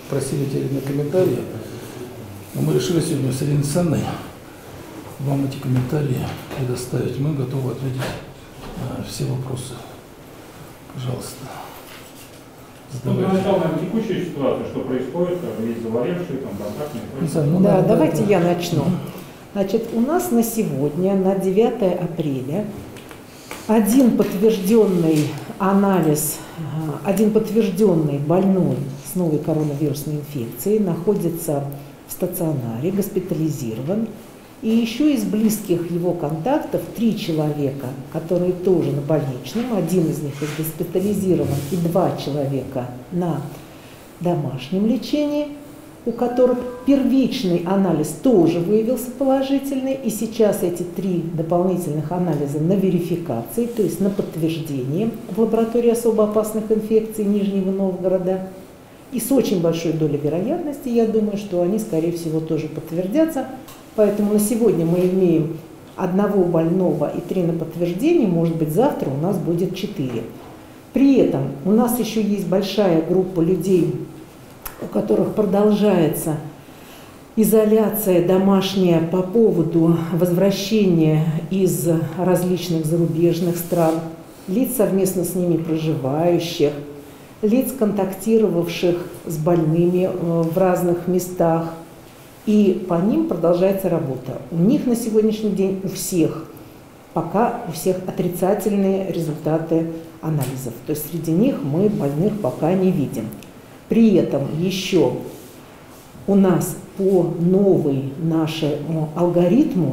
просили теперь на комментарии, но мы решили сегодня с Ириной Александровной вам эти комментарии предоставить. Мы готовы ответить на все вопросы. Пожалуйста. Ну, для начала, наверное, текущая ситуация, что происходит, есть заболевшие, там, контактные. Да, давайте я начну. Значит, у нас на сегодня, на 9 апреля, один подтвержденный анализ, один подтвержденный больной с новой коронавирусной инфекцией находится в стационаре, госпитализирован. И еще из близких его контактов 3 человека, которые тоже на больничном, один из них госпитализирован, и 2 человека на домашнем лечении, у которых первичный анализ тоже выявился положительный, и сейчас эти 3 дополнительных анализа на верификации, то есть на подтверждение в лаборатории особо опасных инфекций Нижнего Новгорода. И с очень большой долей вероятности, я думаю, что они, скорее всего, тоже подтвердятся. Поэтому на сегодня мы имеем 1 больного и 3 на подтверждение, может быть, завтра у нас будет 4. При этом у нас еще есть большая группа людей, у которых продолжается изоляция домашняя по поводу возвращения из различных зарубежных стран, лиц, совместно с ними проживающих, лиц, контактировавших с больными в разных местах. И по ним продолжается работа. У них на сегодняшний день пока у всех отрицательные результаты анализов. То есть среди них мы больных пока не видим. При этом еще у нас по нашему алгоритму,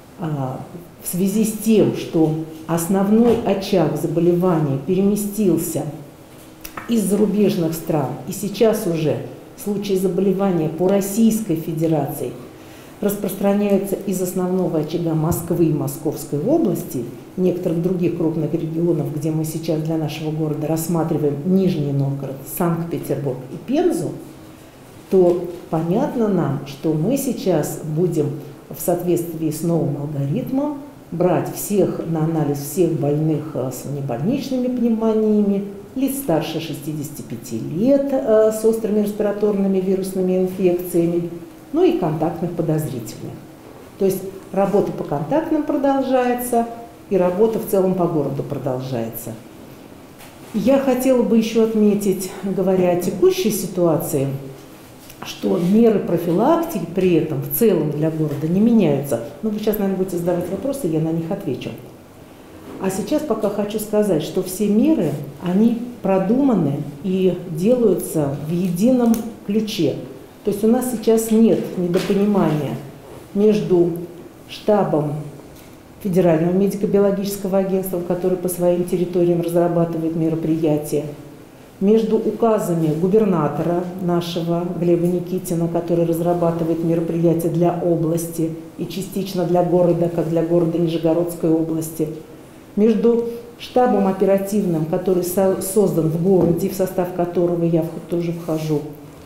в связи с тем, что основной очаг заболевания переместился из зарубежных стран, и сейчас уже случаи заболевания по Российской Федерации распространяются из основного очага Москвы и Московской области, некоторых других крупных регионов, где мы сейчас для нашего города рассматриваем Нижний Новгород, Санкт-Петербург и Пензу, то понятно нам, что мы сейчас будем в соответствии с новым алгоритмом брать на анализ всех больных с небольничными пневмониями, лиц старше 65 лет с острыми респираторными вирусными инфекциями, ну и контактных подозрительных. То есть работа по контактным продолжается, и работа в целом по городу продолжается. Я хотела бы еще отметить, говоря о текущей ситуации, что меры профилактики при этом в целом для города не меняются. Ну, вы сейчас, наверное, будете задавать вопросы, я на них отвечу. А сейчас пока хочу сказать, что все меры, они продуманы и делаются в едином ключе. То есть у нас сейчас нет недопонимания между штабом Федерального медико-биологического агентства, который по своим территориям разрабатывает мероприятия, между указами губернатора нашего Глеба Никитина, который разрабатывает мероприятия для области и частично для города, как для города Нижегородской области, между штабом оперативным, который создан в городе, в состав которого я тоже вхожу,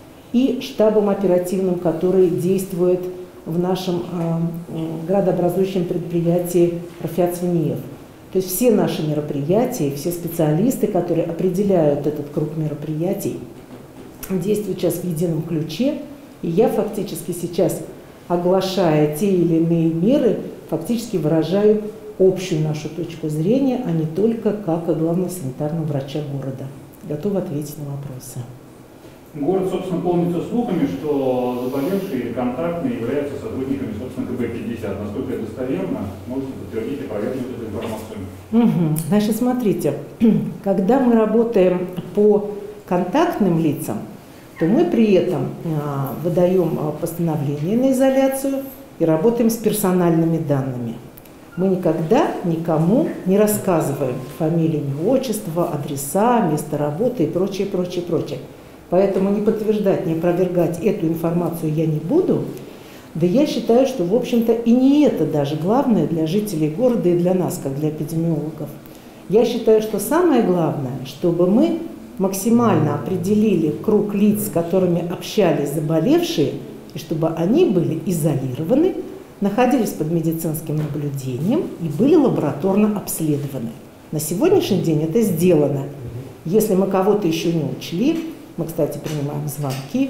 и штабом оперативным, который действует в нашем градообразующем предприятии Рафиат Свиньев. То есть все наши мероприятия, все специалисты, которые определяют этот круг мероприятий, действуют сейчас в едином ключе. И я фактически сейчас, оглашая те или иные меры, фактически выражаю общую нашу точку зрения, а не только как главного санитарного врача города. Готова ответить на вопросы. Город, собственно, полнится слухами, что заболевшие или контактные являются сотрудниками, собственно, КБ-50. Насколько это достоверно, можете подтвердить и проверить эту информацию? Значит, смотрите, когда мы работаем по контактным лицам, то мы при этом выдаем постановление на изоляцию и работаем с персональными данными. Мы никогда никому не рассказываем фамилию, отчество, адреса, место работы и прочее, прочее, прочее. Поэтому не подтверждать, не опровергать эту информацию я не буду. Да я считаю, что, в общем-то, и не это даже главное для жителей города и для нас, как для эпидемиологов. Я считаю, что самое главное, чтобы мы максимально определили круг лиц, с которыми общались заболевшие, и чтобы они были изолированы, находились под медицинским наблюдением и были лабораторно обследованы. На сегодняшний день это сделано. Если мы кого-то еще не учли, мы, кстати, принимаем звонки,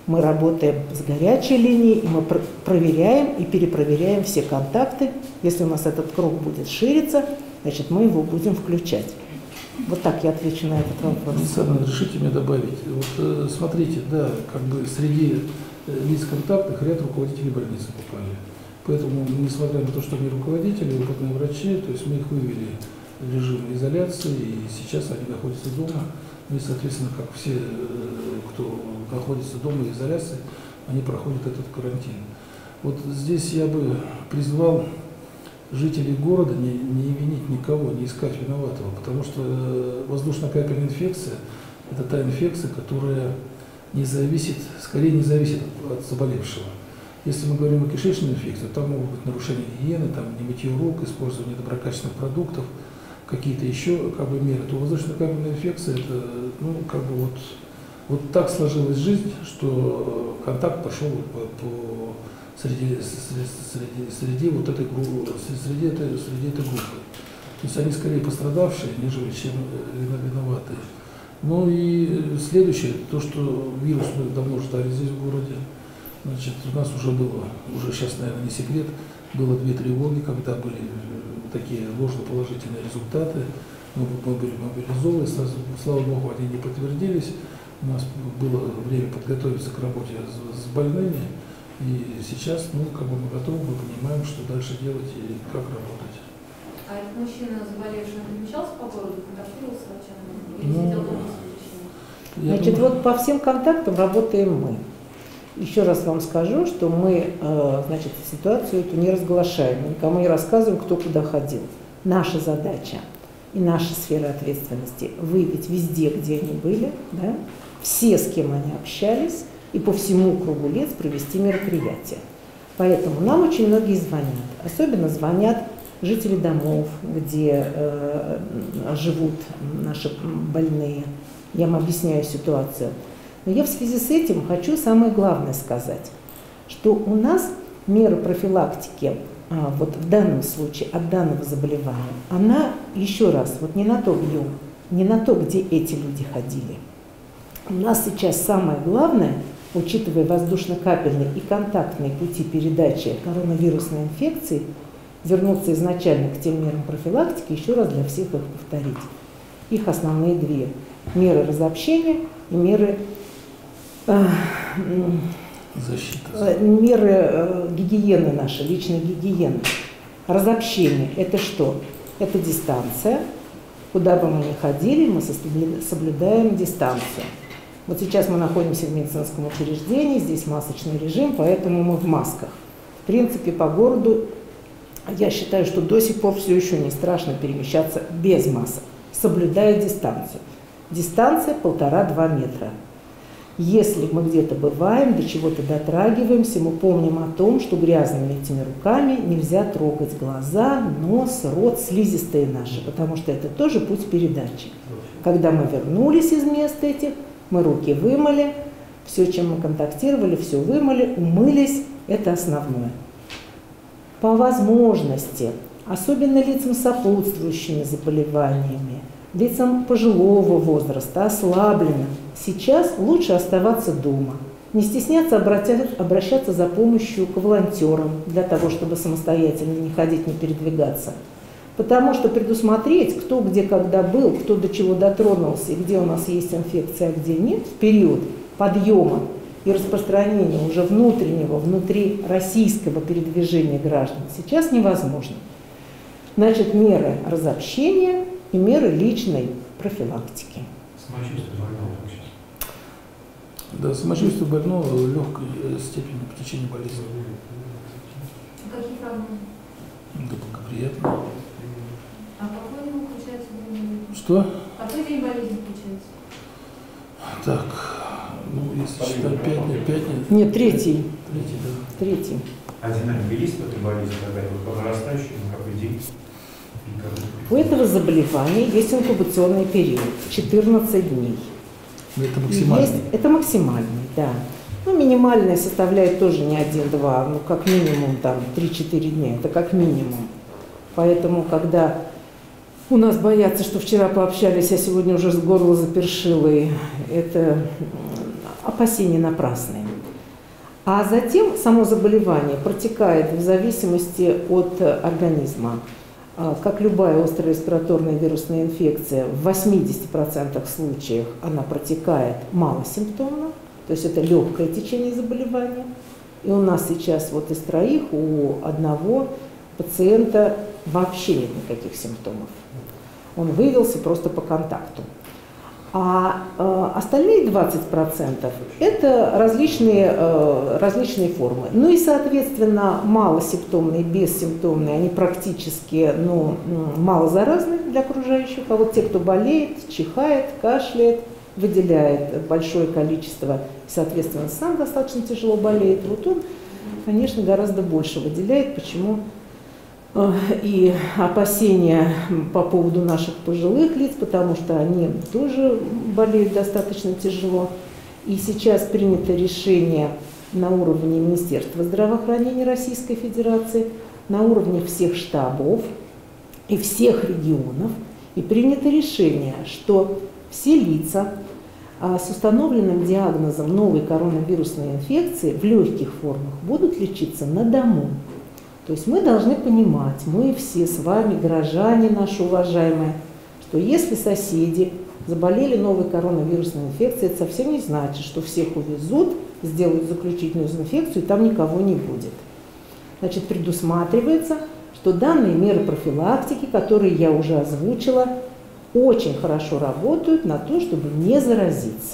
Мы работаем с горячей линией, и мы проверяем и перепроверяем все контакты. Если у нас этот круг будет шириться, значит, мы его будем включать. Вот так я отвечу на этот вопрос. Александр, разрешите мне добавить? Вот смотрите, да, как бы среди лиц контактных ряд руководителей больницы попали. Поэтому, несмотря на то, что они руководители, опытные врачи, то есть мы их вывели в режим изоляции, и сейчас они находятся дома. Ну и, соответственно, как все, кто находится дома в изоляции, они проходят этот карантин. Вот здесь я бы призвал жителей города не винить никого, не искать виноватого, потому что воздушно-капельная инфекция – это та инфекция, которая не зависит, скорее не зависит от заболевшего. Если мы говорим о кишечной инфекции, там могут быть нарушения гигиены, там не мытье рук, использование доброкачественных продуктов, какие-то еще как бы меры, то воздушно-капельная инфекция – это, ну, как бы вот так сложилась жизнь, что контакт пошел среди вот этой группы, среди этой группы. То есть они скорее пострадавшие, нежели чем виноватые. Ну и следующее, то, что вирус мы давно ждали здесь в городе. Значит, у нас уже было, уже сейчас, наверное, не секрет, было 2 тревоги, когда были такие ложноположительные результаты. Мы были мобилизованы, слава богу, они не подтвердились. У нас было время подготовиться к работе с больными. И сейчас, ну, как бы мы готовы, мы понимаем, что дальше делать и как работать. А этот мужчина, заболевший, он перемещался по городу, контактировал с врачами? Или Ну, сидел дома с лечением? Значит, вот по всем контактам работаем мы. Еще раз вам скажу, что мы, значит, ситуацию эту не разглашаем, никому не рассказываем, кто куда ходил. Наша задача и наша сфера ответственности – выявить везде, где они были, да, все, с кем они общались, и по всему кругу лиц провести мероприятия. Поэтому нам очень многие звонят. Особенно звонят жители домов, где живут наши больные. Я им объясняю ситуацию. Но я в связи с этим хочу самое главное сказать, что у нас мера профилактики вот в данном случае от данного заболевания, она, еще раз, вот не на то бьем, не на то, где эти люди ходили. У нас сейчас самое главное, учитывая воздушно-капельные и контактные пути передачи коронавирусной инфекции, вернуться изначально к тем мерам профилактики, еще раз для всех их повторить. Их основные 2 – меры разобщения и меры гигиены нашей, личной гигиены. Разобщение – это что? Это дистанция. Куда бы мы ни ходили, мы соблюдаем дистанцию. Вот сейчас мы находимся в медицинском учреждении, здесь масочный режим, поэтому мы в масках. В принципе, по городу я считаю, что до сих пор все еще не страшно перемещаться без масок, соблюдая дистанцию. Дистанция 1,5–2 метра. Если мы где-то бываем, до чего-то дотрагиваемся, мы помним о том, что грязными этими руками нельзя трогать глаза, нос, рот, слизистые наши, потому что это тоже путь передачи. Когда мы вернулись из мест этих, мы руки вымыли, все, чем мы контактировали, все вымыли, умылись, это основное. По возможности, особенно лицам с сопутствующими заболеваниями, лицам пожилого возраста, ослабленным, сейчас лучше оставаться дома, не стесняться обращаться за помощью к волонтерам для того, чтобы самостоятельно не ходить, не передвигаться. Потому что предусмотреть, кто где когда был, кто до чего дотронулся и где у нас есть инфекция, а где нет, в период подъема и распространения уже внутреннего, внутри российского передвижения граждан сейчас невозможно. Значит, меры разобщения и меры личной профилактики. Самочувствие больного сейчас. Да, самочувствие больного легкой степени течения болезни. Какие проблемы? Да, благоприятно. А какой день включается день? Что? Какой день болезни включается? Так, ну, если считать пятницу. Нет, третий. Да. Третий. А динамика есть в этой болезни, какая-то возрастающая, на какой день? У этого заболевания есть инкубационный период – 14 дней. Это максимально. Это максимальный, да. Ну, минимальный составляет тоже не 1-2, ну, как минимум там 3-4 дня, это как минимум. Поэтому, когда у нас боятся, что вчера пообщались, а сегодня уже с горла запершило, это опасения напрасные. А затем само заболевание протекает в зависимости от организма. Как любая острая респираторная вирусная инфекция, в 80% случаев она протекает малосимптомно, то есть это легкое течение заболевания. И у нас сейчас вот из троих у одного пациента вообще нет никаких симптомов. Он вывелся просто по контакту. А остальные 20% это различные формы. Ну и, соответственно, малосимптомные, бессимптомные, они практически малозаразны для окружающих. А вот те, кто болеет, чихает, кашляет, выделяет большое количество, соответственно, сам достаточно тяжело болеет, вот он, конечно, гораздо больше выделяет. Почему? И опасения по поводу наших пожилых лиц, потому что они тоже болеют достаточно тяжело. И сейчас принято решение на уровне Министерства здравоохранения Российской Федерации, на уровне всех штабов и всех регионов. И принято решение, что все лица с установленным диагнозом новой коронавирусной инфекции в легких формах будут лечиться на дому. То есть мы должны понимать, мы все с вами, горожане наши уважаемые, что если соседи заболели новой коронавирусной инфекцией, это совсем не значит, что всех увезут, сделают заключительную дезинфекцию, и там никого не будет. Значит, предусматривается, что данные меры профилактики, которые я уже озвучила, очень хорошо работают на то, чтобы не заразиться.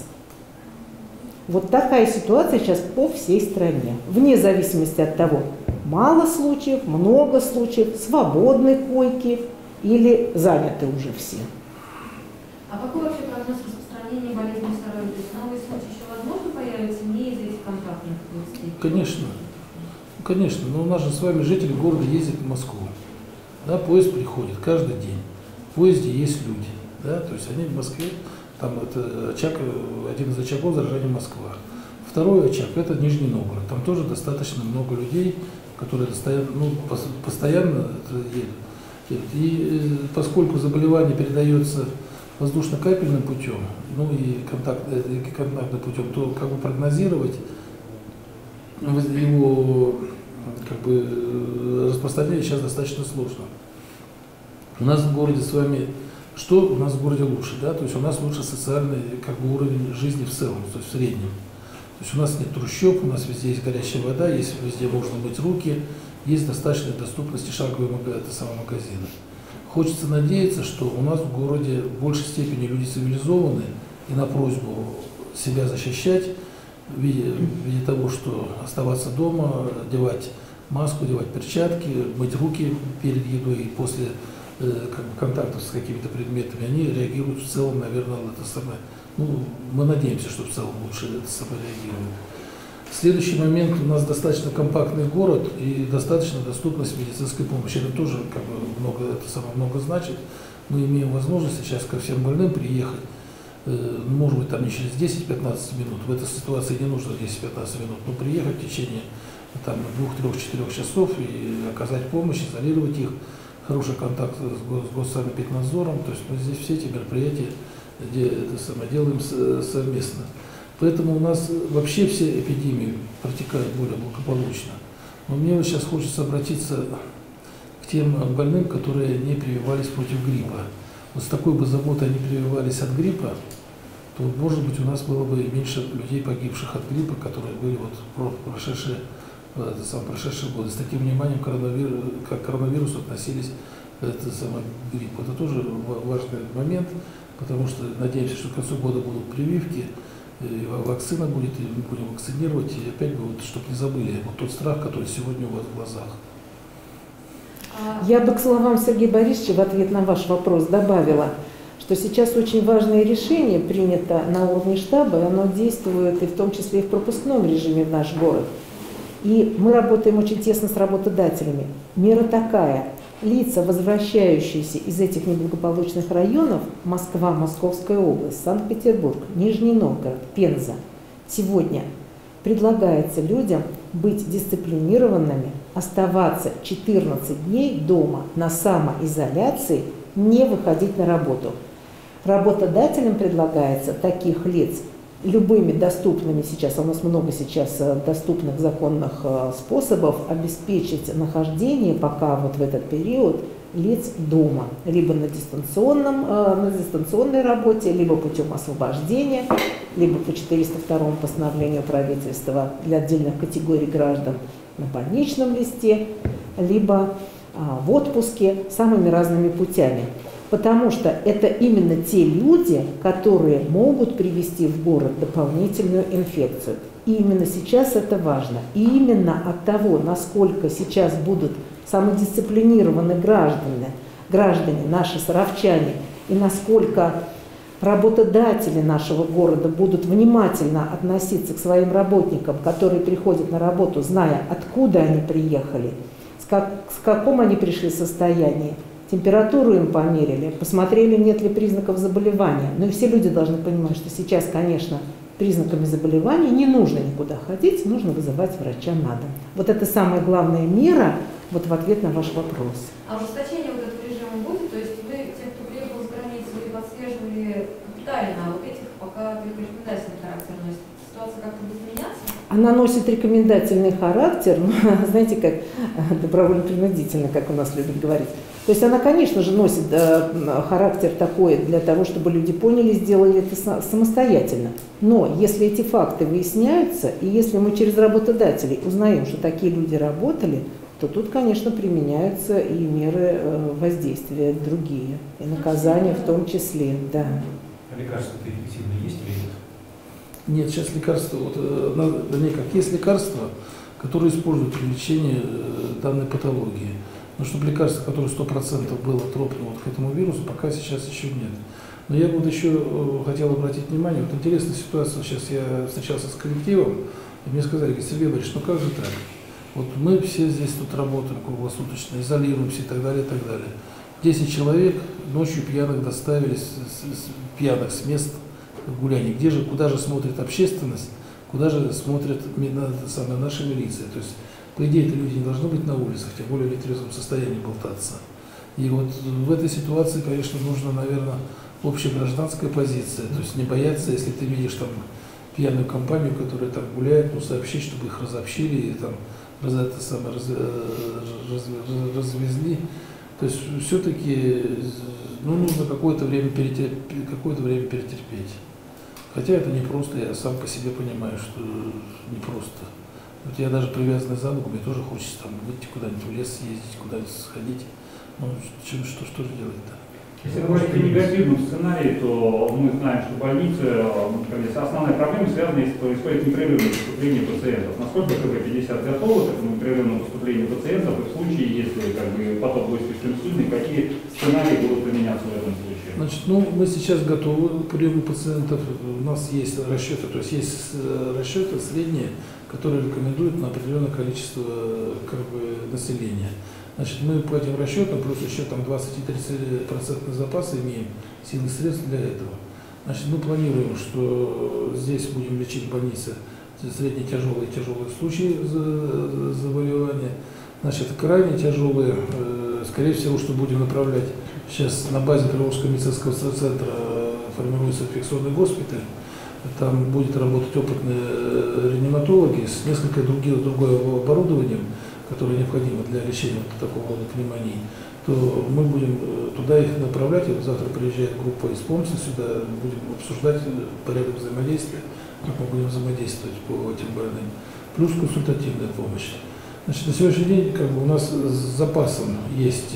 Вот такая ситуация сейчас по всей стране, вне зависимости от того, мало случаев, много случаев, свободные койки или заняты уже все. А какой вообще прогноз распространения болезни здоровья? То есть новые случаи еще возможно появятся не из этих контактных областей? Конечно. Конечно. Но у нас же с вами жители города ездят в Москву. Да, поезд приходит каждый день. В поезде есть люди. Да, то есть они в Москве, там это очаг, один из очагов заражения Москва. Второй очаг – это Нижний Новгород. Там тоже достаточно много людей, которые постоянно едут. И поскольку заболевание передается воздушно-капельным путем, и контактным путем, то как бы прогнозировать его распространение сейчас достаточно сложно. У нас в городе с вами, что у нас в городе лучше, да? То есть у нас лучше социальный уровень жизни в целом, то есть в среднем. То есть у нас нет трущоб, у нас везде есть горячая вода, есть везде можно мыть руки, есть достаточная доступность и шаговые магазины. Хочется надеяться, что у нас в городе в большей степени люди цивилизованы, и на просьбу себя защищать в виде того, что оставаться дома, одевать маску, одевать перчатки, мыть руки перед едой и после контактов с какими-то предметами, они реагируют в целом, наверное, это самое. Мы надеемся, что в целом лучше это самое реагирует. Следующий момент, у нас достаточно компактный город и достаточно доступность медицинской помощи. Это тоже много значит. Мы имеем возможность сейчас ко всем больным приехать, может быть, там не через 10-15 минут. В этой ситуации не нужно 10-15 минут, но приехать в течение 2-3-4 часов и оказать помощь, изолировать их. Хороший контакт с Госсанэпиднадзором, то есть мы здесь все эти мероприятия делаем совместно. Поэтому у нас вообще все эпидемии протекают более благополучно. Но мне вот сейчас хочется обратиться к тем больным, которые не прививались против гриппа. Вот с такой бы заботой они прививались от гриппа, то, может быть, у нас было бы меньше людей, погибших от гриппа, которые были в прошедшие годы. С таким вниманием к коронавирусу относились к гриппу. Это тоже важный момент, потому что надеемся, что к концу года будут прививки, и вакцина будет, и мы будем вакцинировать, и опять чтобы не забыли тот страх, который сегодня у вас в глазах. Я бы к словам Сергея Борисовича в ответ на ваш вопрос добавила, что сейчас очень важное решение принято на уровне штаба, и оно действует и в том числе и в пропускном режиме в наш город. И мы работаем очень тесно с работодателями. Мера такая. Лица, возвращающиеся из этих неблагополучных районов, Москва, Московская область, Санкт-Петербург, Нижний Новгород, Пенза, сегодня предлагается людям быть дисциплинированными, оставаться 14 дней дома на самоизоляции, не выходить на работу. Работодателям предлагается таких лиц любыми доступными сейчас, а у нас много сейчас доступных законных способов обеспечить нахождение пока вот в этот период лиц дома, либо на дистанционной работе, либо путем освобождения, либо по 402 постановлению правительства для отдельных категорий граждан на больничном листе, либо в отпуске, самыми разными путями. Потому что это именно те люди, которые могут привести в город дополнительную инфекцию. И именно сейчас это важно. И именно от того, насколько сейчас будут самодисциплинированы граждане, наши саровчане, и насколько работодатели нашего города будут внимательно относиться к своим работникам, которые приходят на работу, зная, откуда они приехали, с каком они пришли состоянии. Температуру им померили, посмотрели, нет ли признаков заболевания. Но и все люди должны понимать, что сейчас, конечно, признаками заболевания не нужно никуда ходить, нужно вызывать врача на дом. Вот это самая главная мера вот в ответ на ваш вопрос. А ужесточение вот этого режима будет? То есть вы, те, кто приехал с границы, вы подслеживали капитально, а вот этих пока только рекомендательный характер носит. Ситуация как-то будет меняться? Она носит рекомендательный характер, знаете, как добровольно-принудительно, как у нас любят говорить. То есть она, конечно же, носит характер такой для того, чтобы люди поняли, сделали это самостоятельно. Но если эти факты выясняются, и если мы через работодателей узнаем, что такие люди работали, то тут, конечно, применяются и меры воздействия другие, и наказания в том числе, да. А лекарства-то эффективно есть или нет? Нет, сейчас лекарства, есть лекарства, которые используют при лечении данной патологии. Но чтобы лекарство, которое 100% было тропно вот к этому вирусу, пока сейчас еще нет. Но я вот еще хотел обратить внимание, вот интересная ситуация, сейчас я встречался с коллективом, и мне сказали, Сергей Борисович, ну как же так? Вот мы все здесь тут работаем круглосуточно, изолируемся и так далее, и так далее. 10 человек ночью пьяных доставили пьяных с мест гуляний. Куда же смотрит общественность, куда же смотрит наша милиция? То есть, по идее, это люди не должны быть на улицах, тем более в нетрезвом состоянии болтаться. И вот в этой ситуации, конечно, нужна, наверное, общая гражданская позиция. То есть не бояться, если ты видишь там пьяную компанию, которая там гуляет, ну, сообщить, чтобы их разобщили и там развезли. То есть все-таки нужно какое-то время перетерпеть. Хотя это непросто, я сам по себе понимаю, что непросто. Вот я даже привязанный за ногу, мне тоже хочется там выйти куда-нибудь в лес съездить, куда-нибудь сходить. Ну, что же делать-то? Если говорить о негативном сценарии, то мы знаем, что больницы, основная проблема связана с происходит непрерывное поступление пациентов. Насколько КБ-50 готовы к этому непрерывному поступлению пациентов, и в случае, если поток будет слишком сильный, какие сценарии будут применяться в этом случае? Значит, мы сейчас готовы к приему пациентов. У нас есть расчеты, то есть есть расчеты средние, которые рекомендуют на определенное количество населения. Значит, мы по этим расчетам, плюс еще там 20-30% запаса имеем сил и средств для этого. Значит, мы планируем, что здесь будем лечить в больнице средне тяжелые и тяжелые случаи заболевания. Значит, крайне тяжелые, скорее всего, что будем направлять сейчас на базе Приволжского медицинского центра формируется инфекционный госпиталь. Там будет работать опытные реаниматологи с несколько другое оборудованием, которое необходимо для лечения вот такого рода пневмонии, то мы будем туда их направлять. И вот завтра приезжает группа из Помса сюда, будем обсуждать порядок взаимодействия, как мы будем взаимодействовать по этим больным, плюс консультативная помощь. Значит, на сегодняшний день у нас с запасом есть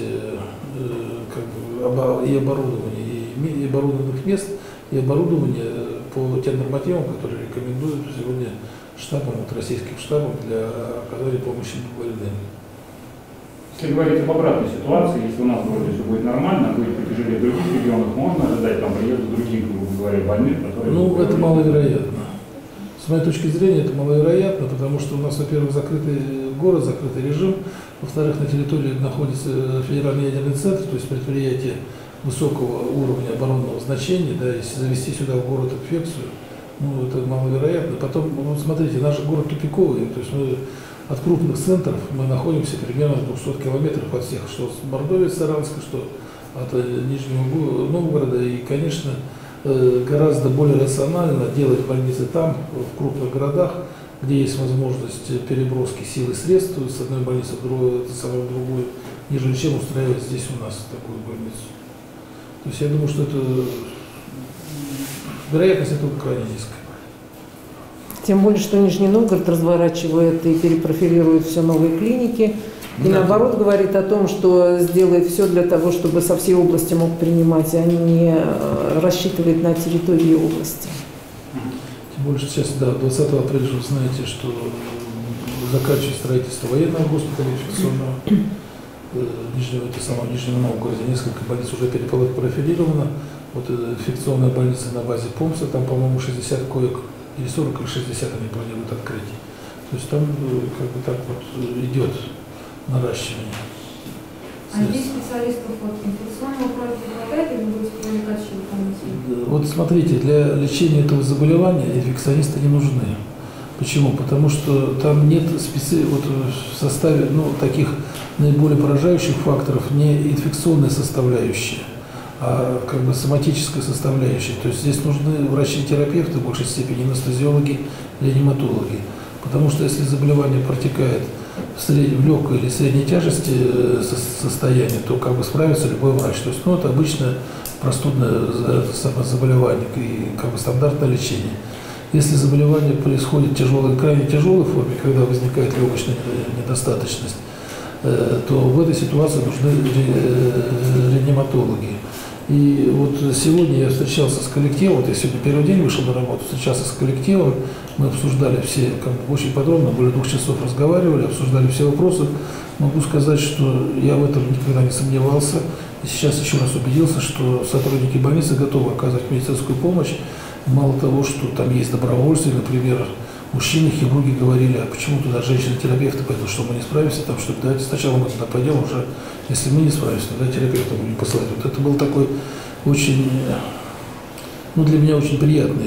и оборудование, и оборудованных мест, и оборудование по тем нормативам, которые рекомендуют сегодня штабом, российским штабом для оказания помощи больным. Если говорить об обратной ситуации, если у нас вроде все будет нормально, будет потяжелее в других регионах, можно ожидать там приезда других, грубо говоря, больных, которые... это маловероятно. С моей точки зрения, это маловероятно, потому что у нас, во-первых, закрытый город, закрытый режим, во-вторых, на территории находится федеральный ядерный центр, то есть предприятие высокого уровня оборонного значения, да, если завести сюда в город инфекцию, это маловероятно. Потом, смотрите, наш город тупиковый, то есть мы от крупных центров мы находимся примерно в 200 километров от всех, что с Мордовии, Саранска, что от Нижнего Новгорода, и, конечно, гораздо более рационально делать больницы там, в крупных городах, где есть возможность переброски сил и средств с одной больницы в другую, в другую, нежели чем устраивать здесь у нас такую больницу. То есть я думаю, что это вероятность этого крайне низкая. Тем более, что Нижний Новгород разворачивает и перепрофилирует все новые клиники. И наоборот говорит о том, что сделает все для того, чтобы со всей области мог принимать, а не рассчитывает на территории области. Тем более, что сейчас, да, 20 апреля вы знаете, что заканчивается строительство военного госпиталя инфекционного. Нижнего Новгорода несколько больниц уже перепрофилировано. Вот инфекционная больница на базе ПОМСа, там, по-моему, 60 коек, или 40, или 60 они планируют открыть. То есть там как бы так вот идет наращивание. А здесь специалистов от инфекционного профиля хватает или будете привлекать еще дополнительно? Вот смотрите, для лечения этого заболевания инфекционисты не нужны. Почему? Потому что там нет вот в составе таких наиболее поражающих факторов не инфекционная составляющая, а как бы соматическая составляющая. То есть здесь нужны врачи-терапевты в большей степени, анестезиологи, реаниматологи. Потому что если заболевание протекает в легкой или средней тяжести состояние, то как бы справится любой врач. То есть это обычное простудное заболевание и как бы стандартное лечение. Если заболевание происходит в крайне тяжелой форме, когда возникает легочная недостаточность, то в этой ситуации нужны реаниматологи. И вот сегодня я встречался с коллективом, вот я сегодня первый день вышел на работу, встречался с коллективом, мы обсуждали все, очень подробно, более 2 часов разговаривали, обсуждали все вопросы. Могу сказать, что я в этом никогда не сомневался, и сейчас еще раз убедился, что сотрудники больницы готовы оказывать медицинскую помощь. Мало того, что там есть добровольцы, например, мужчины-хирурги говорили, а почему туда женщины-терапевты пойдут, что мы не справимся, там, что давайте сначала мы туда пойдем, уже если мы не справимся, тогда терапевта будем посылать. Вот это был такой очень, для меня очень приятный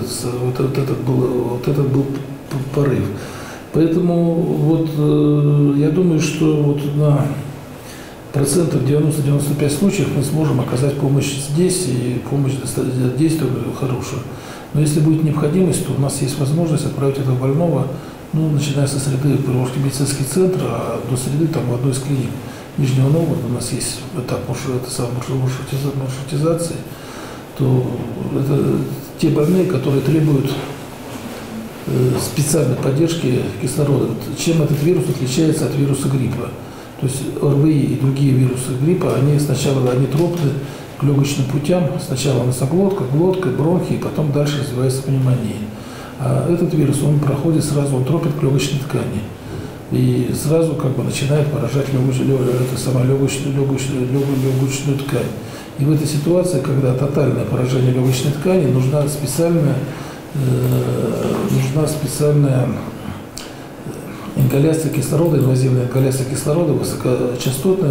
этот был порыв. Поэтому вот я думаю, что вот на процентов 90-95 случаев мы сможем оказать помощь здесь, и помощь действенную, хорошую. Но если будет необходимость, то у нас есть возможность отправить этого больного, начиная со среды Приволжский медицинский центр, а до среды там в одной из клиник Нижнего Новгорода у нас есть этап маршрутизации, то это те больные, которые требуют специальной поддержки кислорода. Чем этот вирус отличается от вируса гриппа? То есть ОРВИ и другие вирусы гриппа, они тропны к легочным путям. Сначала носоглотка, глотка, бронхи, и потом дальше развивается пневмония. А этот вирус, он проходит сразу, он тропит к легочной ткани. И сразу как бы начинает поражать легочную ткань. И в этой ситуации, когда тотальное поражение легочной ткани, нужна специальная ингаляция кислорода, инвазивная ингаляция кислорода, высокочастотная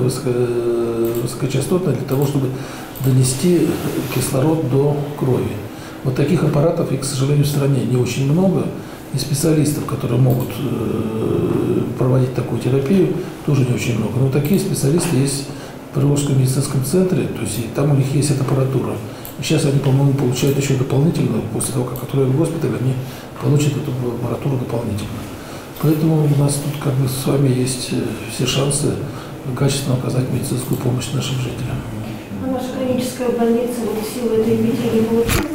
для того, чтобы донести кислород до крови. Вот таких аппаратов, и, к сожалению, в стране не очень много, и специалистов, которые могут проводить такую терапию, тоже не очень много. Но такие специалисты есть в Приволжском медицинском центре, то есть и там у них есть эта аппаратура. И сейчас они, по-моему, получают еще дополнительно, после того, как отправят в госпиталь, они получат эту аппаратуру дополнительно. Поэтому у нас тут как бы с вами есть все шансы качественно оказать медицинскую помощь нашим жителям. А наша клиническая больница вот в силу этой эпидемии получила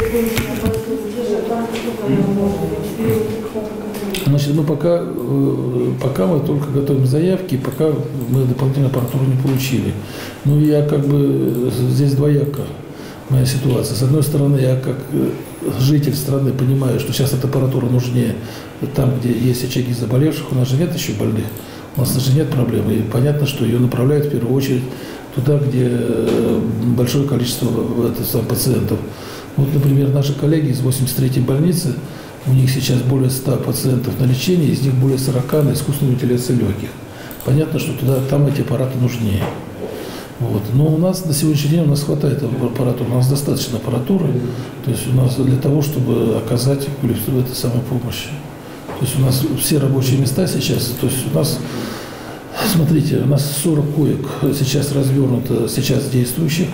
Значит, пока мы только готовим заявки, пока мы дополнительную аппаратуру не получили. Я как бы здесь двояко моя ситуация. С одной стороны, я как житель страны понимаю, что сейчас эта аппаратура нужнее там, где есть очаги заболевших. У нас же нет еще больных, у нас даже нет проблем. И понятно, что ее направляют в первую очередь туда, где большое количество пациентов. Вот, например, наши коллеги из 83-й больницы, у них сейчас более 100 пациентов на лечении, из них более 40 на искусственную вентиляцию легких. Понятно, что там эти аппараты нужнее. Вот. Но у нас на сегодняшний день хватает аппаратуры, у нас достаточно аппаратуры, то есть у нас для того, чтобы оказать эту самую помощь. То есть у нас все рабочие места сейчас, то есть у нас, смотрите, у нас 40 коек сейчас развернуто, сейчас действующих,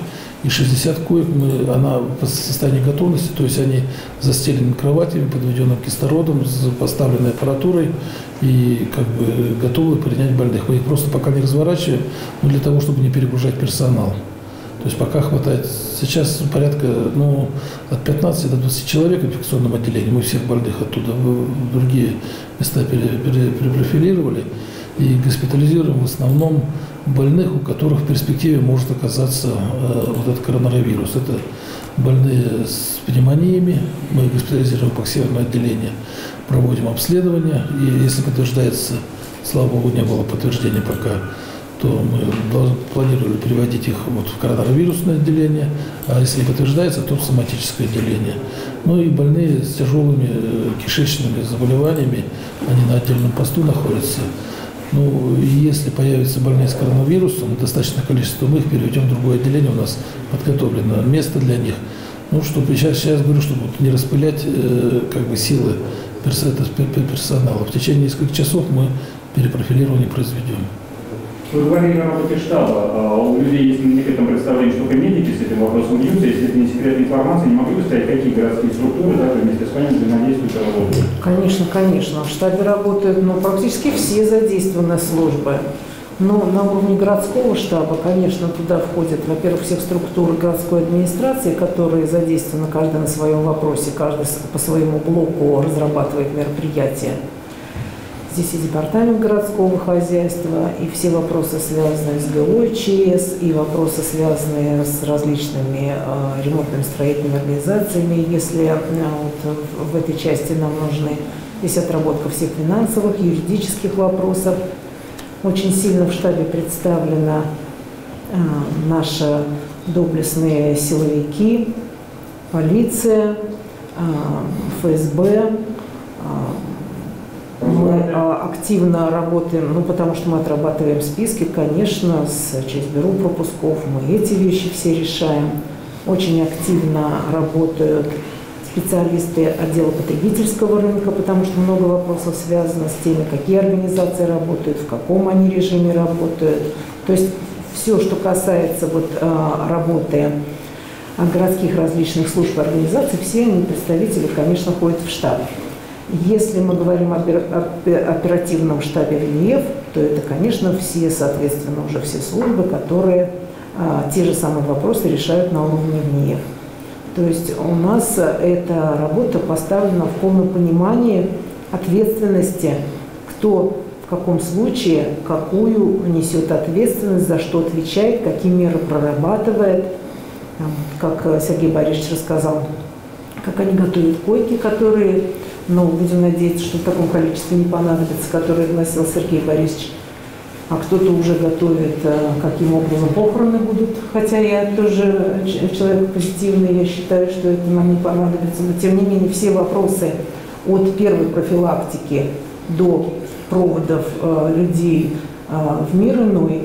и 60 коек она в состоянии готовности, то есть они застелены кроватями, подведенным кислородом, с поставленной аппаратурой и как бы готовы принять больных. Мы их просто пока не разворачиваем, но для того, чтобы не перегружать персонал. То есть пока хватает. Сейчас порядка от 15 до 20 человек в инфекционном отделении. Мы всех больных оттуда в другие места перепрофилировали и госпитализируем в основном больных, у которых в перспективе может оказаться вот этот коронавирус. Это больные с пневмониями. Мы госпитализируем по северному отделению, проводим обследование. И если подтверждается, слава богу, не было подтверждения пока, то мы планировали переводить их в коронавирусное отделение, а если не подтверждается, то в соматическое отделение. Ну и больные с тяжелыми кишечными заболеваниями, они на отдельном посту находятся. Ну, если появятся больные с коронавирусом, достаточное количество, мы их переведем в другое отделение, у нас подготовлено место для них. Ну, чтобы сейчас говорю, чтобы не распылять силы персонала. В течение нескольких часов мы перепрофилирование произведем. Вы говорили о работе штаба. У людей есть некоторое представление, что только медики с этим вопросом бьются. Если это не секретная информация, не могу сказать, какие городские структуры также вместе с вами взаимодействуют и работают? Конечно. В штабе работают практически все задействованные службы. Но на уровне городского штаба, конечно, туда входят, во-первых, все структуры городской администрации, которые задействованы каждый на своем вопросе, каждый по своему блоку разрабатывает мероприятия. Здесь и департамент городского хозяйства, и все вопросы, связанные с ГО, ЧС, и вопросы, связанные с различными ремонтными строительными организациями. Если в этой части нам нужны, есть отработка всех финансовых, юридических вопросов. Очень сильно в штабе представлены наши доблестные силовики, полиция, ФСБ. Мы активно работаем, потому что мы отрабатываем списки, конечно, через бюро пропусков. Мы эти вещи все решаем. Очень активно работают специалисты отдела потребительского рынка, потому что много вопросов связано с теми, какие организации работают, в каком они режиме работают. То есть все, что касается работы городских различных служб и организаций, все они, представители, конечно, ходят в штаб. Если мы говорим о оперативном штабе «Рельеф», то это, конечно, соответственно, уже все службы, которые те же самые вопросы решают на уровне РНИЕФ. То есть у нас эта работа поставлена в полном понимании ответственности, кто в каком случае, какую несет ответственность, за что отвечает, какие меры прорабатывает. Как Сергей Борисович рассказал, как они готовят койки, которые, будем надеяться, что в таком количестве не понадобится, которые вносил Сергей Борисович. А кто-то уже готовит, каким образом похороны будут. Хотя я тоже человек позитивный, я считаю, что это нам не понадобится. Но тем не менее все вопросы от первой профилактики до проводов людей в мир иной,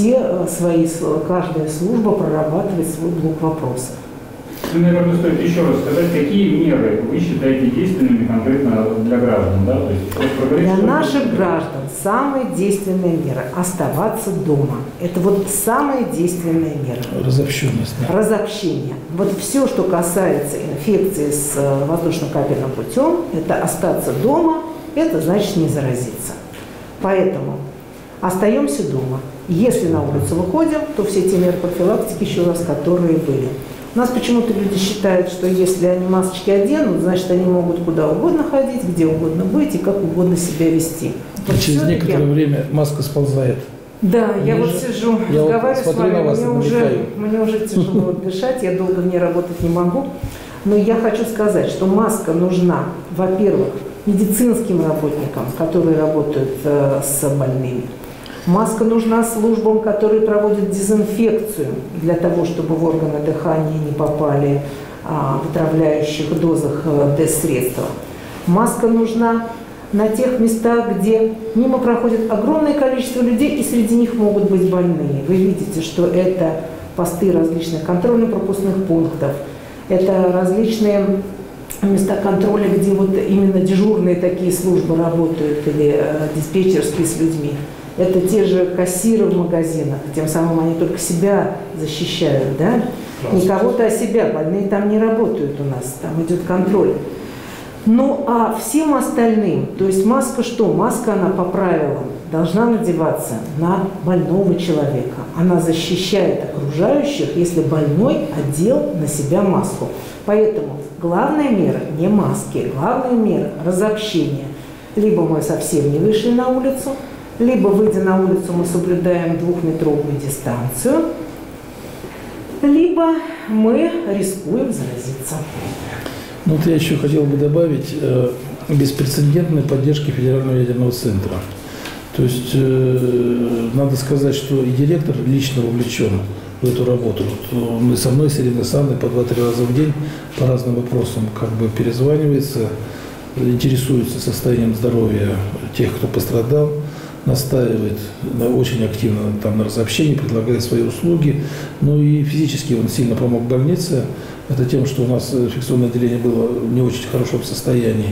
каждая служба прорабатывает свой блок вопросов. Наверное, стоит еще раз сказать, какие меры вы считаете действенными конкретно для граждан, да? То есть, для наших граждан самая действенная мера – оставаться дома. Это самая действенная мера. Разобщенность. Да. Разобщение. Все, что касается инфекции с воздушно-капельным путем, это остаться дома, это значит не заразиться. Поэтому остаемся дома. Если на улицу выходим, то все те меры профилактики, еще раз, которые были. У нас почему-то люди считают, что если они масочки оденут, значит, они могут куда угодно ходить, где угодно быть и как угодно себя вести. Через некоторое время маска сползает. Да, я сижу, разговариваю с вами, мне уже тяжело дышать, я долго в ней работать не могу. Но я хочу сказать, что маска нужна, во-первых, медицинским работникам, которые работают с больными. Маска нужна службам, которые проводят дезинфекцию для того, чтобы в органы дыхания не попали в отравляющих дозах ДЭС-средства. Маска нужна на тех местах, где мимо проходит огромное количество людей, и среди них могут быть больные. Вы видите, что это посты различных контрольно-пропускных пунктов, это различные места контроля, где именно дежурные такие службы работают, или диспетчерские с людьми. Это те же кассиры в магазинах, тем самым они только себя защищают, да? Не кого-то, а себя. Больные там не работают у нас, там идет контроль. Ну, а всем остальным, то есть маска что? Маска, она по правилам должна надеваться на больного человека. Она защищает окружающих, если больной одел на себя маску. Поэтому главная мера не маски, главная мера разобщения. Либо мы совсем не вышли на улицу, либо, выйдя на улицу, мы соблюдаем 2-метровую дистанцию, либо мы рискуем заразиться. Ну, вот я еще хотел бы добавить беспрецедентной поддержки Федерального ядерного центра. То есть надо сказать, что и директор лично вовлечен в эту работу. Вот мы со мной, с Ириной Санной, по 2-3 раза в день по разным вопросам как бы перезванивается, интересуется состоянием здоровья тех, кто пострадал, настаивает очень активно там на разобщении, предлагает свои услуги. Ну и физически он сильно помог больнице. Это тем, что у нас инфекционное отделение было в не очень хорошем состоянии.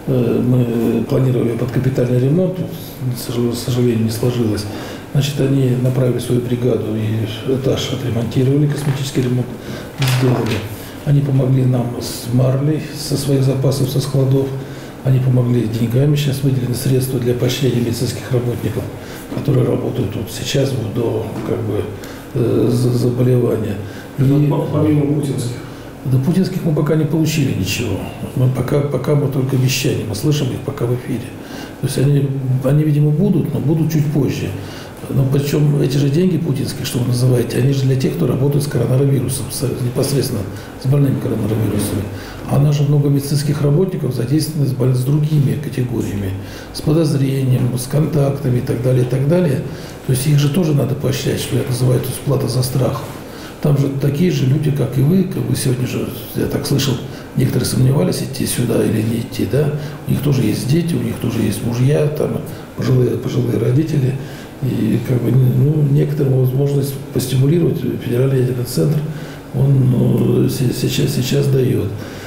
Мы планировали под капитальный ремонт, к сожалению, не сложилось. Значит, они направили свою бригаду и этаж отремонтировали, косметический ремонт сделали. Они помогли нам с марлей, со своих запасов, со складов. Они помогли деньгами, сейчас выделены средства для поощрения медицинских работников, которые работают вот сейчас вот до как бы заболевания. Помимо путинских. До путинских мы пока не получили ничего. Мы пока мы только вещания, мы слышим их пока в эфире. То есть они, видимо, будут, но будут чуть позже. Но причем эти же деньги путинские, что вы называете, они же для тех, кто работает с коронавирусом, непосредственно с больными коронавирусами. А нас же много медицинских работников задействованы с другими категориями, с подозрением, с контактами и так далее, и так далее. То есть их же тоже надо поощрять, что я называю это плата за страх. Там же такие же люди, как и вы сегодня же, я так слышал, некоторые сомневались, идти сюда или не идти, да? У них тоже есть дети, у них тоже есть мужья, там пожилые родители. И как бы, некоторым возможность постимулировать Федеральный ядерный центр он сейчас дает.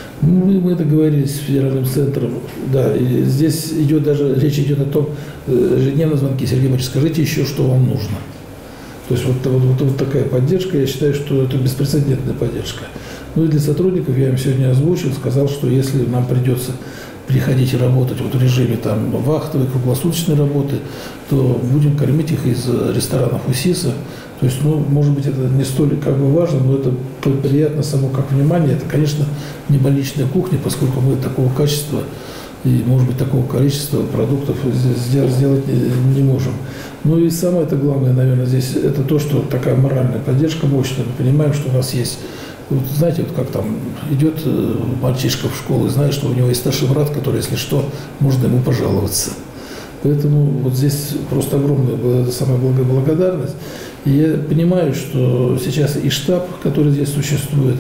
Мы договорились с Федеральным центром, да, и здесь речь идет о том, ежедневно звонки. Сергей Ильич, скажите еще, что вам нужно. То есть вот такая поддержка, я считаю, что это беспрецедентная поддержка. Ну и для сотрудников я им сегодня озвучил, сказал, что если нам придется приходить и работать вот в режиме там вахтовой, круглосуточной работы, то будем кормить их из ресторанов УСИСа. То есть, может быть, это не столь как бы важно, но это приятно само как внимание. Это, конечно, не больничная кухня, поскольку мы такого качества и, может быть, такого количества продуктов сделать не можем. Ну и самое это главное, наверное, здесь это то, что такая моральная поддержка мощная. Мы понимаем, что у нас есть, вот, знаете, вот как там идет мальчишка в школу и знает, что у него есть старший брат, который, если что, можно ему пожаловаться. Поэтому вот здесь просто огромная самая благодарность. И я понимаю, что сейчас и штаб, который здесь существует,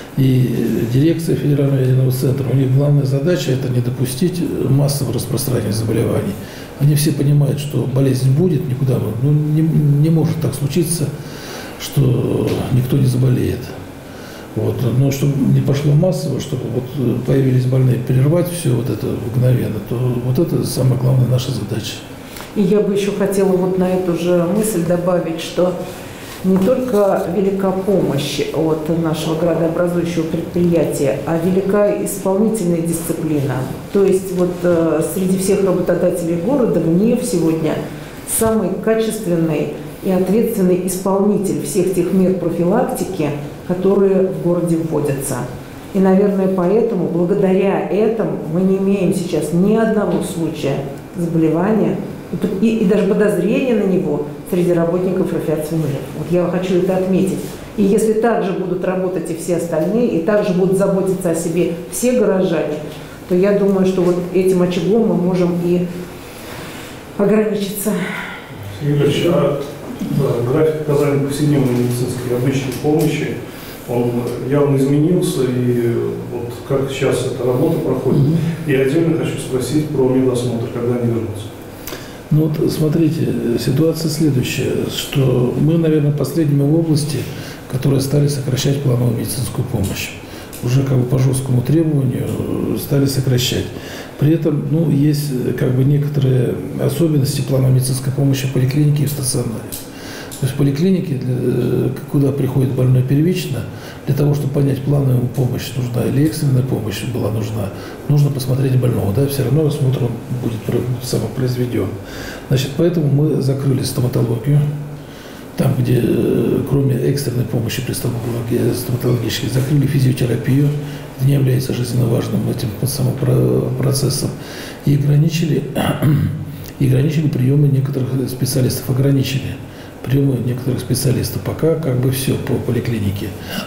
и дирекция Федерального ядерного центра, у них главная задача – это не допустить массового распространения заболеваний. Они все понимают, что болезнь будет, никуда не может так случиться, что никто не заболеет. Вот. Но чтобы не пошло массово, чтобы вот появились больные, прервать все вот это мгновенно, то вот это самая главная наша задача. И я бы еще хотела вот на эту же мысль добавить, что не только велика помощь от нашего градообразующего предприятия, а велика исполнительная дисциплина. То есть вот среди всех работодателей города ВНИИФ сегодня самый качественный и ответственный исполнитель всех тех мер профилактики, которые в городе вводятся. И, наверное, поэтому, благодаря этому, мы не имеем сейчас ни одного случая заболевания и даже подозрения на него среди работников РФЯЦ-ВНИИФ. Вот я хочу это отметить. И если также будут работать и все остальные, и также будут заботиться о себе все горожане, то я думаю, что вот этим очагом мы можем и ограничиться. Сергей Ильич, график оказания повседневной медицинской обычной помощи, он явно изменился, и вот как сейчас эта работа проходит. И отдельно хочу спросить про медосмотр, когда они вернутся. Ну вот смотрите, ситуация следующая, что мы, наверное, последними в области, которые стали сокращать плановую медицинскую помощь. Уже как бы по жесткому требованию стали сокращать. При этом, есть как бы некоторые особенности плановой медицинской помощи в поликлинике и в стационаре. То есть в поликлинике, куда приходит больной первично, Для того, чтобы понять, плановая помощь нужна или экстренная помощь была нужна, нужно посмотреть больного. Да? Все равно осмотр будет самопроизведен. Значит, поэтому мы закрыли стоматологию. Там, где кроме экстренной помощи при стоматологической, закрыли физиотерапию, это не является жизненно важным этим самым процессом, и ограничили приемы некоторых специалистов, приемы некоторых специалистов. Пока как бы все по поликлинике.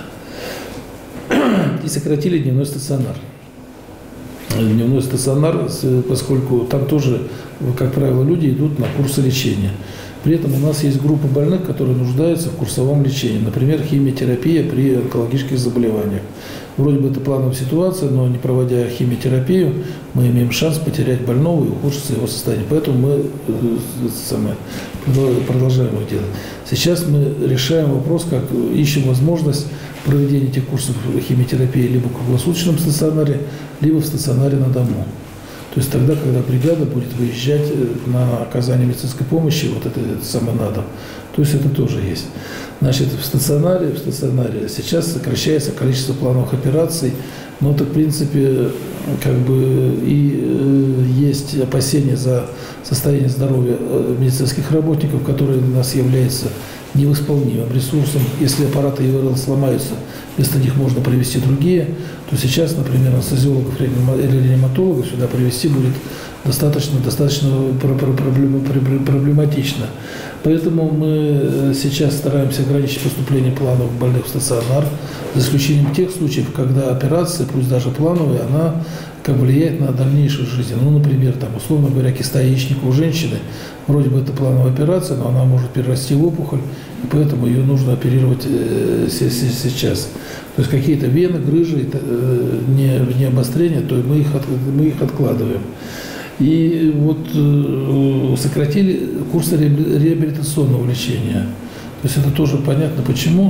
И сократили дневной стационар. Дневной стационар, поскольку там тоже, как правило, люди идут на курсы лечения. При этом у нас есть группа больных, которые нуждаются в курсовом лечении. Например, химиотерапия при онкологических заболеваниях. Вроде бы это плановая ситуация, но не проводя химиотерапию, мы имеем шанс потерять больного и ухудшиться его состояние. Поэтому мы продолжаем их делать. Сейчас мы решаем вопрос, как ищем возможность проведения этих курсов химиотерапии либо в круглосуточном стационаре, либо в стационаре на дому. То есть тогда, когда бригада будет выезжать на оказание медицинской помощи, вот это самое надо. То есть это тоже есть. Значит, в стационаре сейчас сокращается количество плановых операций, но это, в принципе, как бы и есть опасения за состояние здоровья медицинских работников, которые у нас являются невосполнимым ресурсом. Если аппараты ИВРЛ сломаются, вместо них можно привести другие, то сейчас, например, анестезиологов или реаниматологов сюда привести будет достаточно проблематично. Поэтому мы сейчас стараемся ограничить поступление плановых больных в стационар, за исключением тех случаев, когда операция, пусть даже плановая, она как влияет на дальнейшую жизнь. Ну, например, там, условно говоря, киста яичника у женщины, вроде бы это плановая операция, но она может перерасти в опухоль, и поэтому ее нужно оперировать сейчас. То есть какие-то вены, грыжи, не обострения, то мы их откладываем. И вот сократили курсы реабилитационного лечения. То есть это тоже понятно почему.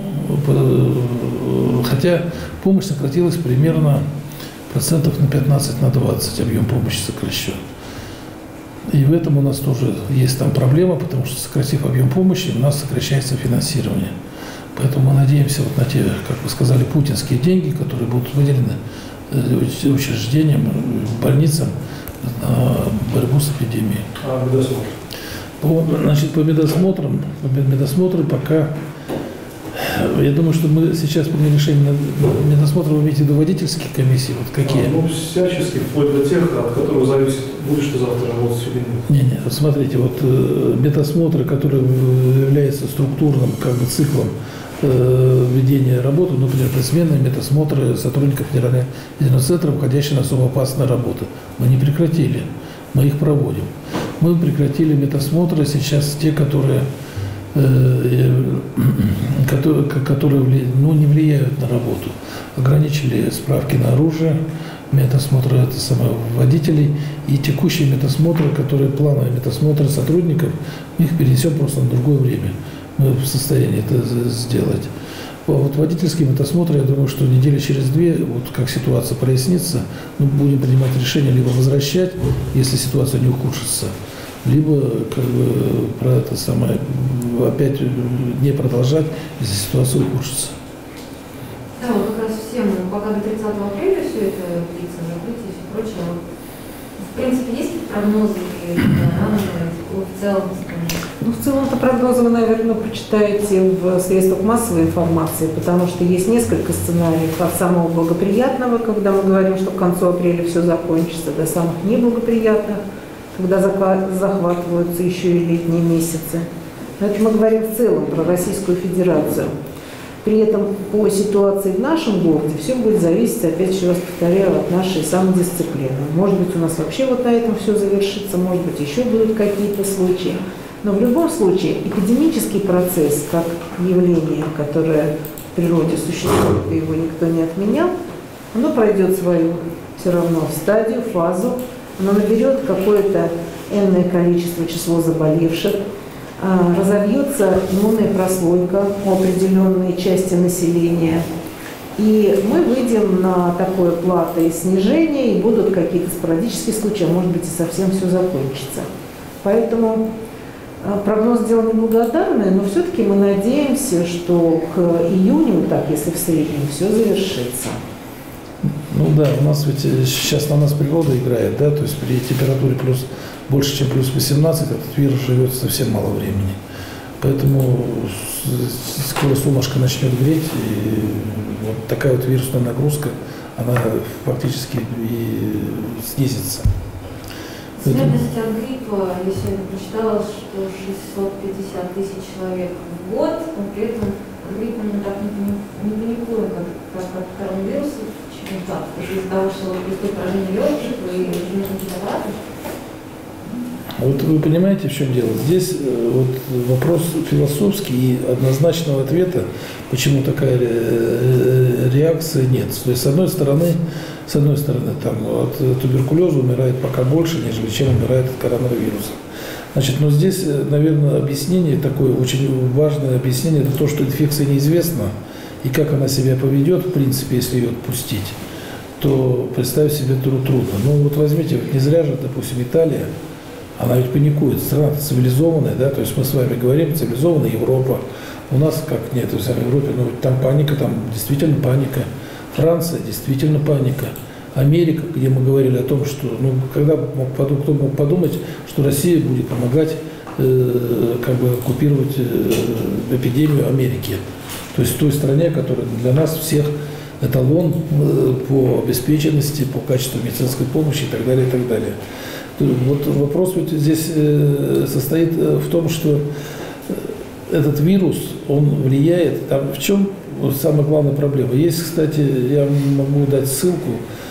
Хотя помощь сократилась примерно процентов на 15-20, объем помощи сокращен. И в этом у нас тоже есть там проблема, потому что, сократив объем помощи, у нас сокращается финансирование. Поэтому мы надеемся вот на те, как вы сказали, путинские деньги, которые будут выделены учреждениям, больницам на борьбу с эпидемией. А медосмотр? Значит, по медосмотрам пока, я думаю, что мы сейчас приняли решение на медосмотр, вы имеете в виду водительские комиссии, вот какие? Ну, всячески, вплоть до тех, от которых зависит, будешь ты завтра работать или нет. Не, вот смотрите, вот медосмотры, которые являются структурным как бы циклом ведения работы, например, предсменные медосмотры сотрудников федерального центра, входящие на особо опасные работы. Мы не прекратили, мы их проводим. Мы прекратили медосмотры сейчас те, которые не влияют на работу. Ограничили справки на оружие, медосмотры это самое водителей и текущие медосмотры, которые плановые медосмотры сотрудников, мы их перенесем просто на другое время. Мы в состоянии это сделать. Вот водительские медосмотры, я думаю, что недели через две, вот как ситуация прояснится, мы будем принимать решение либо возвращать, если ситуация не ухудшится, либо как бы про это самое опять не продолжать, если ситуация ухудшится. Да, вот как раз всем, пока до 30 апреля все это длится, закрытие и все прочее. В принципе, есть какие-то прогнозы или в целом? Ну, в целом-то прогнозы вы, наверное, прочитаете в средствах массовой информации, потому что есть несколько сценариев от самого благоприятного, когда мы говорим, что к концу апреля все закончится, до самых неблагоприятных, когда захватываются еще и летние месяцы. Но это мы говорим в целом про Российскую Федерацию. При этом по ситуации в нашем городе все будет зависеть, опять еще раз повторяю, от нашей самодисциплины. Может быть, у нас вообще вот на этом все завершится, может быть, еще будут какие-то случаи. Но в любом случае эпидемический процесс, как явление, которое в природе существует, и его никто не отменял, оно пройдет свою все равно стадию, фазу, оно наберет какое-то энное количество, число заболевших, разовьется иммунная прослойка у определенной части населения, и мы выйдем на такое плато и снижение, и будут какие-то спорадические случаи, а может быть и совсем все закончится. Поэтому Прогноз дело неблагодарное, но все-таки мы надеемся, что к июню, так если в среднем, все завершится. Ну да, у нас ведь сейчас на нас природа играет, да, то есть при температуре больше, чем плюс 18, этот вирус живет совсем мало времени. Поэтому скоро солнышко начнет греть, и вот такая вот вирусная нагрузка, она фактически и снизится. Смертность от гриппа, я сегодня прочитала, что 650 тысяч человек в год, но при этом гриппом мы так не паникуем, как от коронавируса. Почему так? Из-за того, что происходит поражение легких и международных аппаратов. Вот вы понимаете, в чем дело? Здесь вот вопрос философский, и однозначного ответа, почему такая реакция, нет. То есть, с одной стороны, там, от туберкулеза умирает пока больше, нежели чем умирает от коронавируса. Значит, но здесь, наверное, объяснение такое, очень важное объяснение, это то, что инфекция неизвестна, и как она себя поведет, в принципе, если ее отпустить, то представить себе трудно. Ну вот возьмите, не зря же, допустим, Италия, она ведь паникует, страна цивилизованная, да, то есть мы с вами говорим, цивилизованная Европа, у нас как нет, в Европе, ну там паника, там действительно паника, Франция, действительно паника, Америка, где мы говорили о том, что, ну, кто мог подумать, что Россия будет помогать как бы оккупировать эпидемию Америки, то есть в той стране, которая для нас всех эталон по обеспеченности, по качеству медицинской помощи и так далее, и так далее. Вот вопрос вот здесь состоит в том, что этот вирус, он влияет, там в чем самая главная проблема. Есть, кстати, я могу дать ссылку,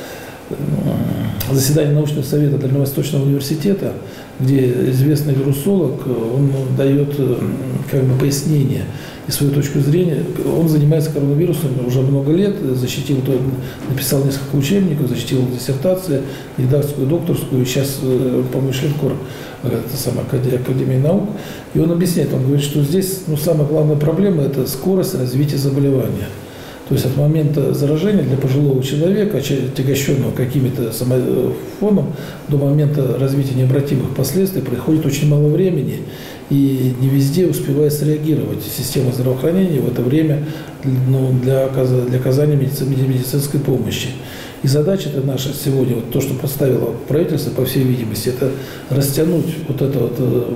заседание научного совета Дальневосточного университета, где известный вирусолог, он дает как бы пояснение и свою точку зрения. Он занимается коронавирусом уже много лет, написал несколько учебников, защитил диссертацию, редакторскую, докторскую, и сейчас, по-моему, член-кор Академии наук. И он объясняет, он говорит, что здесь самая главная проблема – это скорость развития заболевания. То есть от момента заражения для пожилого человека, отягощенного каким-то фоном, до момента развития необратимых последствий проходит очень мало времени, и не везде успевает среагировать система здравоохранения в это время для оказания медицинской помощи. И задача-то наша сегодня, вот то, что поставило правительство, по всей видимости, это растянуть вот это вот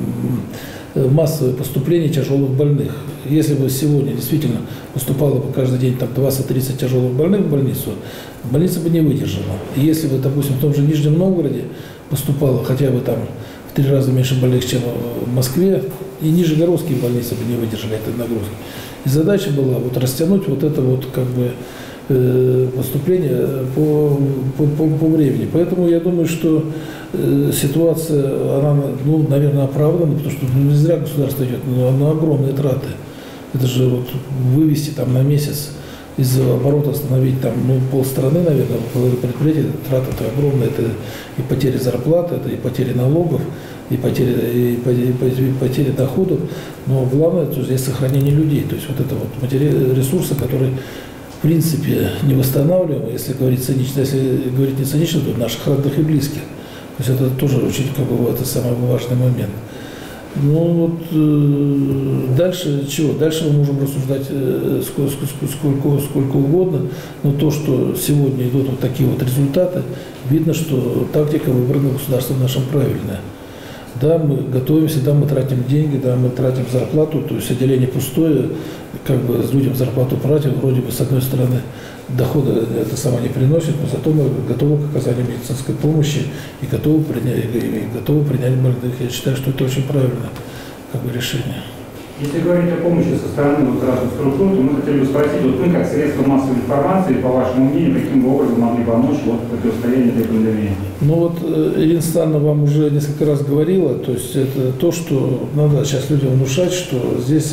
массовое поступление тяжелых больных. Если бы сегодня действительно поступало бы каждый день там 20-30 тяжелых больных в больницу, больница бы не выдержала. И если бы, допустим, в том же Нижнем Новгороде поступало хотя бы там в 3 раза меньше больных, чем в Москве, и нижегородские больницы бы не выдержали этой нагрузки. И задача была вот растянуть вот это вот как бы поступление по времени. Поэтому я думаю, что ситуация, она, наверное, оправдана, потому что не зря государство идет на огромные траты. Это же вот вывести там на месяц из оборота, остановить там полстраны, наверное, предприятия, траты-то огромные, это и потери зарплаты, это и потери налогов, и потери доходов, но главное, то здесь сохранение людей, то есть вот это вот ресурсы, которые в принципе не восстанавливаемы, если говорить цинично, если говорить не цинично, то наших родных и близких. То есть это тоже очень это самый важный момент. Ну вот дальше чего? Дальше мы можем рассуждать сколько угодно, но то, что сегодня идут вот такие вот результаты, видно, что тактика выбрана государством нашим правильная. Да, мы готовимся, да, мы тратим деньги, да, мы тратим зарплату, то есть отделение пустое, как бы людям зарплату платим, вроде бы с одной стороны дохода это само не приносит, но зато мы готовы к оказанию медицинской помощи и готовы принять больных. Я считаю, что это очень правильное как бы решение. Если говорить о помощи со стороны разных структур, то мы хотели бы спросить, вот мы как средство массовой информации, по вашему мнению, каким бы образом могли помочь в противостоянии этой пандемии? Ну вот Ирина Станна вам уже несколько раз говорила, то есть это то, что надо сейчас людям внушать, что здесь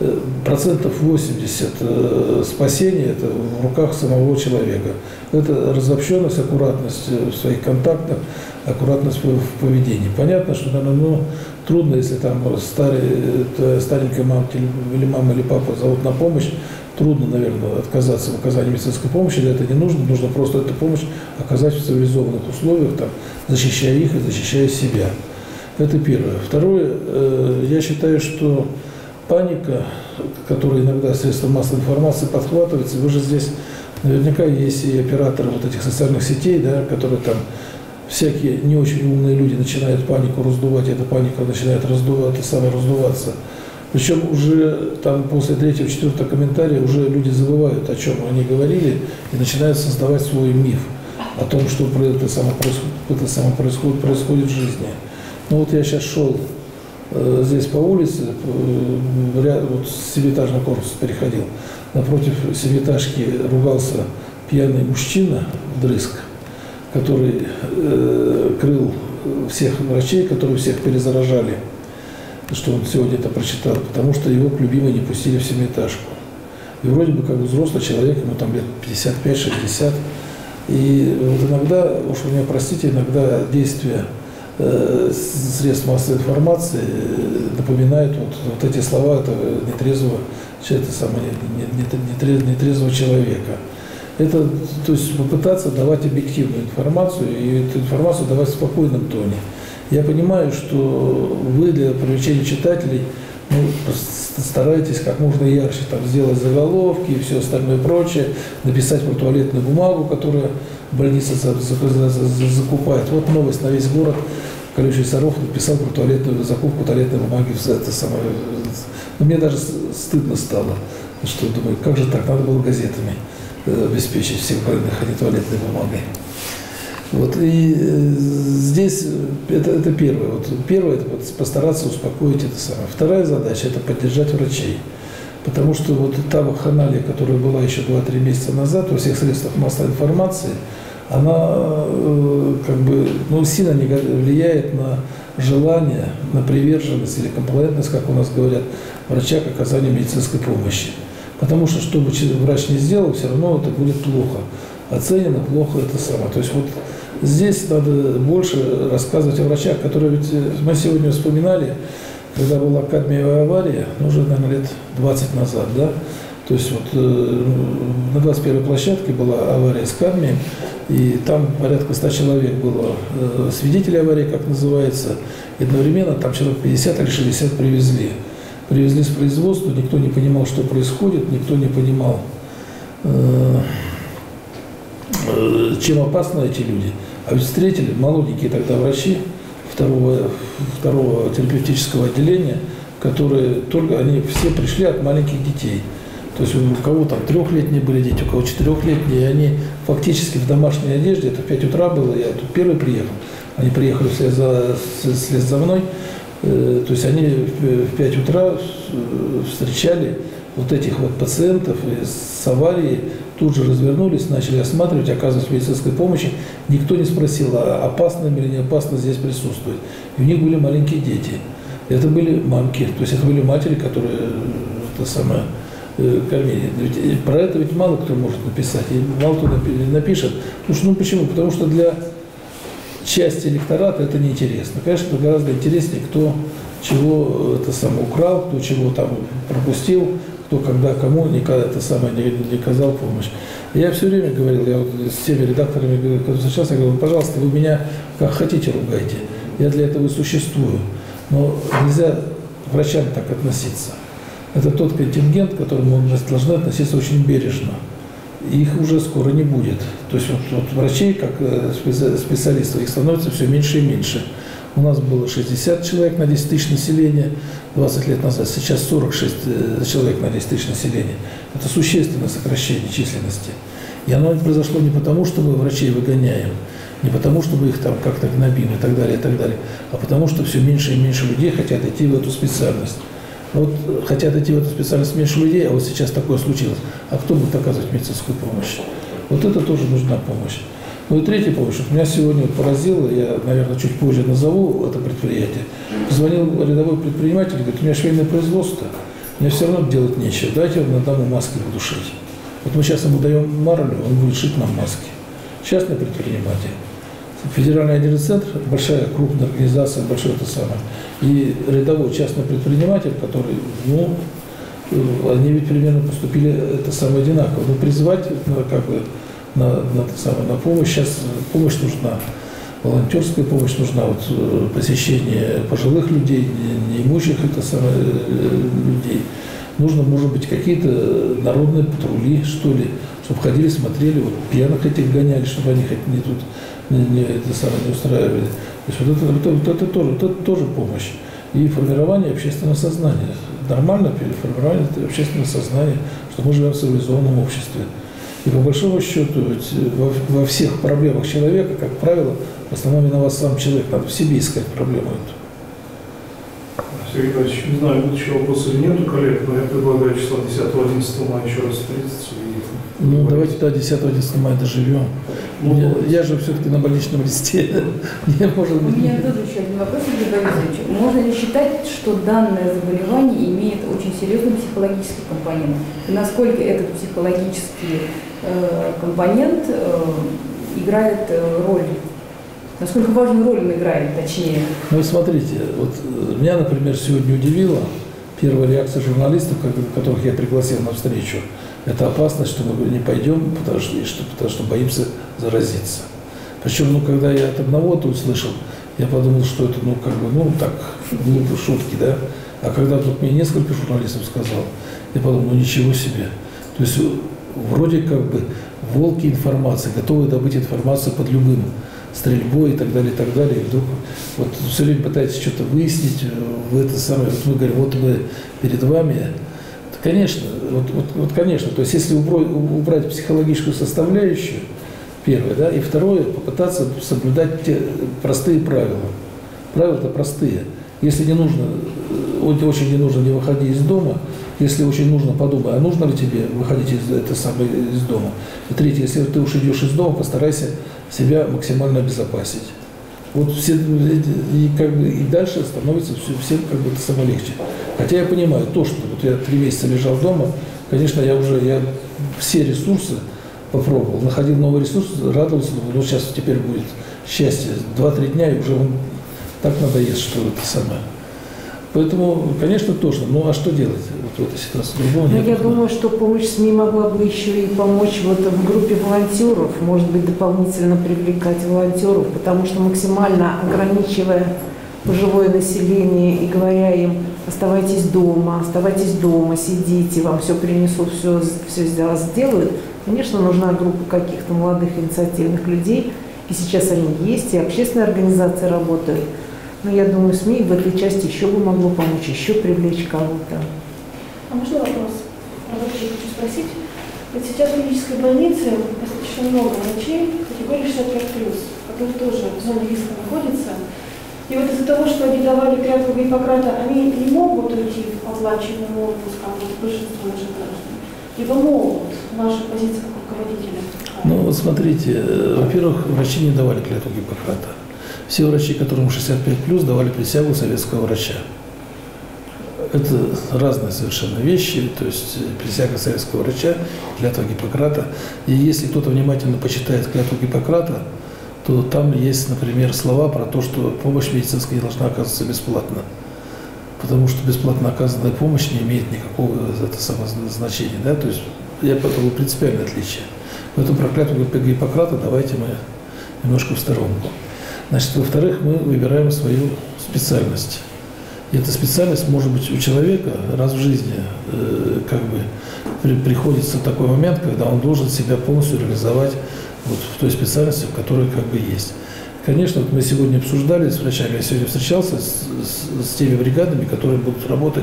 80% спасения это в руках самого человека. Это разобщенность, аккуратность в своих контактах, аккуратность в поведении. Понятно, что, наверное, трудно, если там старенькая мама или папа зовут на помощь, трудно, наверное, отказаться в оказании медицинской помощи, для этого не нужно, нужно просто эту помощь оказать в цивилизованных условиях, там, защищая их и защищая себя. Это первое. Второе, я считаю, что паника, которая иногда средства массовой информации подхватывается, вы же здесь наверняка есть и операторы вот этих социальных сетей, да, которые там всякие не очень умные люди начинают панику раздувать, и эта паника начинает раздуваться. Причем уже там после 3-4 комментария уже люди забывают, о чем они говорили, и начинают создавать свой миф о том, что происходит в жизни. Ну вот я сейчас шел здесь по улице, вот с 7-этажного корпуса переходил, напротив 7-этажки ругался пьяный мужчина вдрызг, который крыл всех врачей, которые всех перезаражали, что он сегодня это прочитал, потому что его к любимой не пустили в 7-этажку. И вроде бы как взрослый человек, ему там лет 55-60. И вот иногда, уж вы меня простите, иногда действия средств массовой информации напоминают вот эти слова этого нетрезвого человека. Это, то есть, попытаться давать объективную информацию и эту информацию давать в спокойном тоне. Я понимаю, что вы для привлечения читателей стараетесь как можно ярче там сделать заголовки и все остальное прочее, написать про туалетную бумагу, которую больница закупает. Вот новость на весь город. Колючий Саров написал про закупку туалетной бумаги. Но мне даже стыдно стало, что думаю, как же так, надо было газетами обеспечить всех больных, а не туалетной бумагой. Вот, и здесь это первое. Вот, первое – это постараться успокоить это самое. Вторая задача – это поддержать врачей. Потому что вот та вакханалия, которая была еще 2-3 месяца назад во всех средствах массовой информации, она как бы сильно влияет на желание, на приверженность или комплаентность, как у нас говорят, врача к оказанию медицинской помощи. Потому что, что бы врач не сделал, все равно это будет плохо. Оценено плохо это самое. То есть вот здесь надо больше рассказывать о врачах, которые ведь мы сегодня вспоминали, когда была кадмиевая авария, уже, наверное, лет 20 назад, да? То есть вот на 21-й площадке была авария с кадмием, и там порядка 100 человек было свидетелей аварии, как называется, и одновременно там человек 50 или 60 привезли. Привезли с производства, никто не понимал, что происходит, никто не понимал, чем опасны эти люди. А ведь встретили молоденькие тогда врачи второго терапевтического отделения, которые они все пришли от маленьких детей. То есть у кого там 3-летние были дети, у кого 4-летние, и они фактически в домашней одежде, это в 5 утра было, я тут первый приехал, они приехали вслед за мной, то есть они в 5 утра встречали вот этих вот пациентов с аварией, тут же развернулись, начали осматривать, оказывать медицинской помощи. Никто не спросил, опасно или не опасно здесь присутствовать. И у них были маленькие дети. Это были мамки, то есть это были матери, которые кормили. Ведь про это ведь мало кто может написать, и мало кто напишет. Почему? Потому что для части электората это неинтересно. Конечно, это гораздо интереснее, кто чего украл, кто чего там пропустил, кто когда кому не оказал помощь. Я все время говорил, я вот с теми редакторами, когда встречался, я говорю, пожалуйста, вы меня как хотите ругайте, я для этого и существую. Но нельзя к врачам так относиться. Это тот контингент, к которому мы должны относиться очень бережно. Их уже скоро не будет. То есть вот врачей, как специалистов, их становится все меньше и меньше. У нас было 60 человек на 10 тысяч населения 20 лет назад, сейчас 46 человек на 10 тысяч населения. Это существенное сокращение численности. И оно произошло не потому, что мы врачей выгоняем, не потому, что мы их там как-то гнобим и так далее, а потому, что все меньше и меньше людей хотят идти в эту специальность. Вот хотят идти в эту специальность меньше людей, а вот сейчас такое случилось. А кто будет оказывать медицинскую помощь? Вот это тоже нужна помощь. Ну и третья помощь. Меня сегодня поразило, я, наверное, чуть позже назову это предприятие. Позвонил рядовой предприниматель, говорит, у меня швейное производство, мне все равно делать нечего, дайте я на дому маски буду шить. Вот мы сейчас ему даем марлю, он будет шить нам маски. Частный предприниматель. Федеральный отдельный центр, большая крупная организация, большой это самое. И рядовой частный предприниматель, который, они ведь примерно поступили это самое одинаково. Но призывать на помощь, сейчас помощь нужна. волонтерская помощь нужна, вот, посещение пожилых людей, неимущих людей. Нужно, может быть, какие-то народные патрули, что ли, чтобы ходили, смотрели, вот пьяных этих гоняли, чтобы они хоть не тут не устраивали. То есть вот это тоже помощь. И формирование общественного сознания. Нормально формирование общественного сознания, что мы живем в цивилизованном обществе. И по большому счету во всех проблемах человека, как правило, в основном виноват сам человек. Надо в себе искать проблему эту. Сергей Иванович, не знаю, будут еще вопросы или нет у коллег, но я предлагаю числа 10-11 мая еще раз встретиться. Ну, давайте до 10-11 мая доживем. Я же все-таки на больничном листе. Может У быть, меня тоже еще один вопрос, Сергей Борисович. Можно ли считать, что данное заболевание имеет очень серьезный психологический компонент? И насколько этот психологический компонент играет роль? Насколько важную роль он играет, точнее? Ну, смотрите, вот меня, например, сегодня удивила первая реакция журналистов, которых я пригласил на встречу. Это опасность, что мы не пойдем, потому что боимся заразиться. Причем, когда я от одного-то услышал, я подумал, что это, так, глупые шутки, да. А когда вдруг мне несколько журналистов сказал, я подумал, ничего себе. То есть вроде волки информации, готовы добыть информацию под любым стрельбой и так далее, и так далее. И вдруг все время пытаетесь что-то выяснить, мы говорим, вот мы перед вами. Конечно, конечно, то есть если убрать психологическую составляющую, первое, да, и второе, попытаться соблюдать те простые правила. Правила-то простые. Если не нужно, очень не нужно, не выходи из дома. Если очень нужно, подумай, а нужно ли тебе выходить из дома. И третье, если ты уж идешь из дома, постарайся себя максимально обезопасить. Вот все, и дальше становится всем это самое легче. Хотя я понимаю то, что я 3 месяца лежал дома, конечно, я все ресурсы попробовал, находил новый ресурс, радовался, думаю, сейчас теперь будет счастье. 2-3 дня, и уже он так надоест, что это самое. Поэтому, конечно, тошно. Ну, а что делать в этой ситуации? Я думаю, что помощь СМИ могла бы еще и помочь в группе волонтеров, может быть, дополнительно привлекать волонтеров, потому что максимально ограничивая пожилое население и говоря им, оставайтесь дома, сидите, вам все принесут, все сделают. Конечно, нужна группа каких-то молодых инициативных людей, и сейчас они есть, и общественные организации работают. Но я думаю, СМИ в этой части еще бы могло помочь, еще привлечь кого-то. А можно вопрос? Врачей хочу спросить. Ведь сейчас в клинической больнице достаточно много врачей категории 65+, которые тоже в зоне риска находятся. И вот из-за того, что они давали клятву Гиппократа, они не могут уйти в оплачиваемый отпуск, как большинство наших граждан. Либо могут. Ваша позиция как руководителя? Ну, смотрите, во-первых, врачи не давали клятву Гиппократа. Все врачи, которым 65+, давали присягу советского врача. Это разные совершенно вещи, то есть присяга советского врача, клятва Гиппократа. И если кто-то внимательно почитает клятву Гиппократа, то там есть, например, слова про то, что помощь медицинская не должна оказываться бесплатно. Потому что бесплатно оказанная помощь не имеет никакого значения. Да? То есть я подумал, принципиальное отличие. Поэтому про клятву Гиппократа давайте мы немножко в сторонку. Значит, во-вторых, мы выбираем свою специальность. И эта специальность может быть у человека раз в жизни приходится такой момент, когда он должен себя полностью реализовать в той специальности, в которой есть. Конечно, мы сегодня обсуждали с врачами, я сегодня встречался с теми бригадами, которые будут работать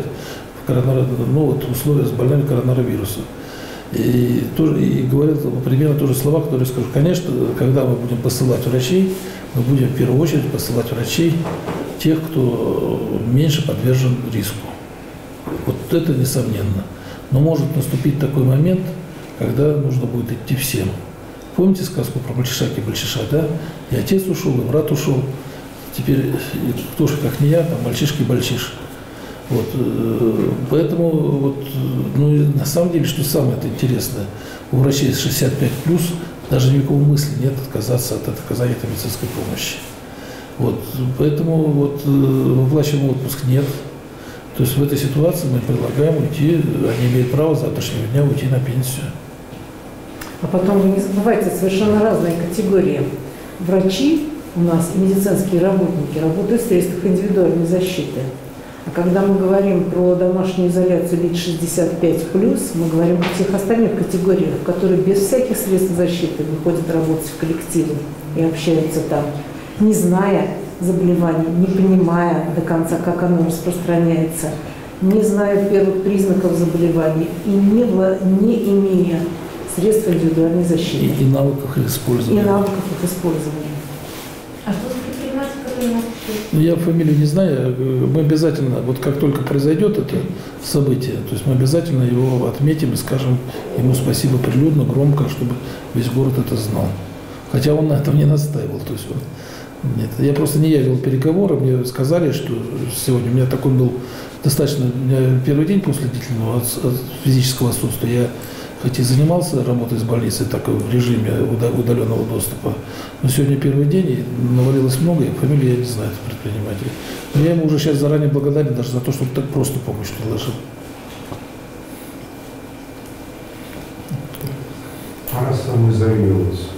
в условиях с больными коронавирусом. И говорил примерно те же слова, которые я скажу. Конечно, когда мы будем посылать врачей, мы будем в первую очередь посылать врачей тех, кто меньше подвержен риску. Вот это несомненно. Но может наступить такой момент, когда нужно будет идти всем. Помните сказку про мальчишак и мальчиша, да? И отец ушел, и брат ушел. Теперь кто же, как не я, там мальчишка и мальчиш. Поэтому на самом деле, что самое интересное, у врачей 65+, даже никакой мысли нет отказаться от оказания этой медицинской помощи. Поэтому выплачиваемый отпуск нет. То есть в этой ситуации мы предлагаем уйти, они имеют право с завтрашнего дня уйти на пенсию. А потом вы не забывайте, совершенно разные категории. Врачи у нас и медицинские работники работают в средствах индивидуальной защиты. А когда мы говорим про домашнюю изоляцию лиц 65+, мы говорим о всех остальных категориях, которые без всяких средств защиты выходят работать в коллективы и общаются там, не зная заболеваний, не понимая до конца, как оно распространяется, не зная первых признаков заболеваний и не имея средств индивидуальной защиты. И навыков их использования. И навыков их использования. А что за предприниматель, который нас слушает? Ну, я фамилию не знаю, мы обязательно, вот как только произойдет это событие, то есть мы обязательно его отметим и скажем ему спасибо прилюдно, громко, чтобы весь город это знал. Хотя он на этом не настаивал. То есть нет, я просто не явил переговоры, мне сказали, что сегодня у меня такой был достаточно, у меня первый день после длительного физического отсутствия, я хоть и занимался работой с больницей, так и в режиме удаленного доступа, но сегодня первый день, и навалилось много, и фамилию я не знаю предпринимателя. Но я ему уже сейчас заранее благодарен даже за то, что он так просто помощь предложил. Пора самоизолироваться.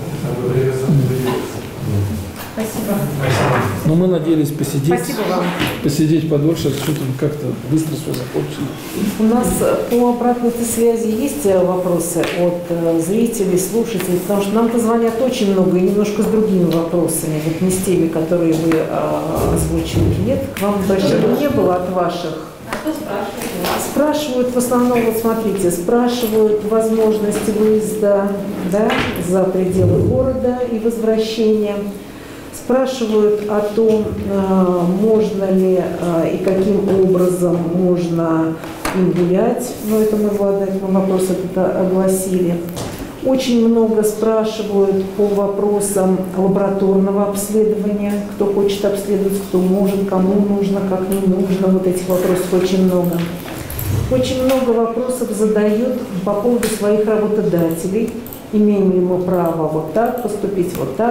Спасибо. Но мы надеялись посидеть, Спасибо вам. посидеть подольше, что-то как-то быстро все закончили. У нас по обратной связи есть вопросы от зрителей, слушателей, потому что нам позвонят очень много и немножко с другими вопросами, вот не с теми, которые вы озвучили. Нет, к вам обращения не было от ваших. А кто спрашивает? Спрашивают в основном, вот смотрите, спрашивают возможности выезда, да, за пределы города и возвращения. Спрашивают о том, можно ли и каким образом можно им гулять. Но это мы, Влада, вопрос это огласили. Очень много спрашивают по вопросам лабораторного обследования. Кто хочет обследовать, кто может, кому нужно, как не нужно. Вот этих вопросов очень много. Очень много вопросов задают по поводу своих работодателей. Имеем ли мы право вот так поступить,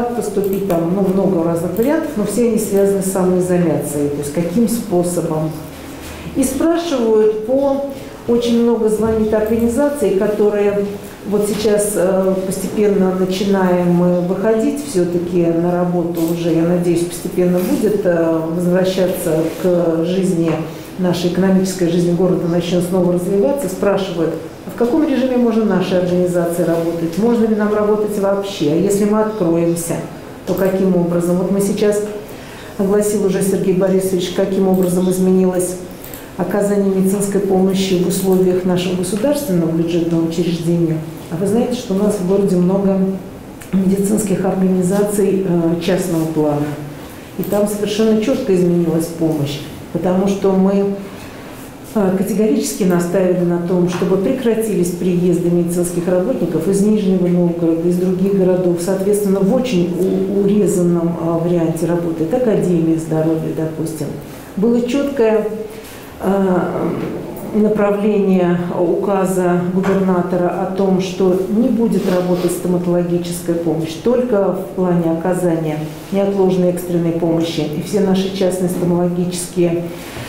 там, ну, много разных вариантов, но все они связаны с самоизоляцией, то есть каким способом. И спрашивают очень много звонит организаций, которые вот сейчас постепенно начинаем выходить все-таки на работу уже, я надеюсь, постепенно будет возвращаться к жизни, нашей экономической жизни города начнет снова развиваться, спрашивают, а в каком режиме можно нашей организации работать? Можно ли нам работать вообще? А если мы откроемся, то каким образом? Вот мы сейчас, огласил уже Сергей Борисович, каким образом изменилось оказание медицинской помощи в условиях нашего государственного бюджетного учреждения. А вы знаете, что у нас в городе много медицинских организаций частного плана. И там совершенно четко изменилась помощь, потому что мы категорически настаивали на том, чтобы прекратились приезды медицинских работников из Нижнего Новгорода, из других городов. Соответственно, в очень урезанном варианте работает Академия здоровья, допустим. Было четкое направление указа губернатора о том, что не будет работать стоматологическая помощь, только в плане оказания неотложной экстренной помощи. И все наши частные стоматологические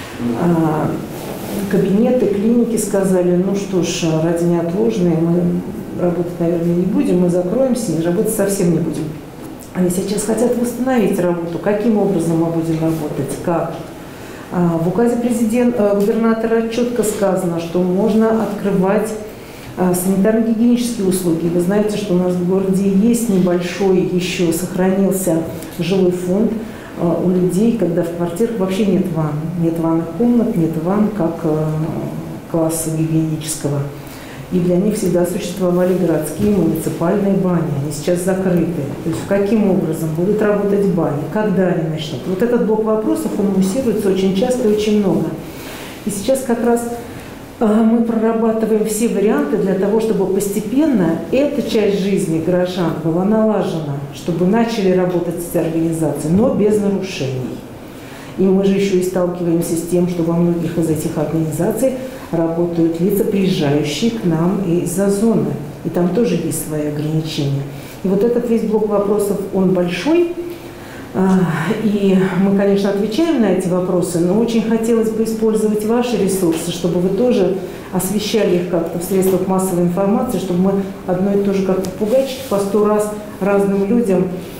кабинеты, клиники сказали, ну что ж, ради неотложной мы работать, наверное, не будем, мы закроемся и работать совсем не будем. Они сейчас хотят восстановить работу. Каким образом мы будем работать? Как? В указе губернатора четко сказано, что можно открывать санитарно-гигиенические услуги. Вы знаете, что у нас в городе есть небольшой еще, сохранился жилой фонд у людей, когда в квартирах вообще нет ванн. Нет ванных комнат, нет ванн как класса гигиенического. И для них всегда существовали городские муниципальные бани. Они сейчас закрыты. То есть каким образом будут работать бани, когда они начнут. Вот этот блок вопросов, он муссируется очень часто и очень много. И сейчас как раз мы прорабатываем все варианты для того, чтобы постепенно эта часть жизни горожан была налажена, чтобы начали работать эти организации, но без нарушений. И мы же еще и сталкиваемся с тем, что во многих из этих организаций работают лица, приезжающие к нам из-за зоны. И там тоже есть свои ограничения. И вот этот весь блок вопросов, он большой. И мы, конечно, отвечаем на эти вопросы, но очень хотелось бы использовать ваши ресурсы, чтобы вы тоже освещали их как-то в средствах массовой информации, чтобы мы одно и то же как попугайчики по 100 раз разным людям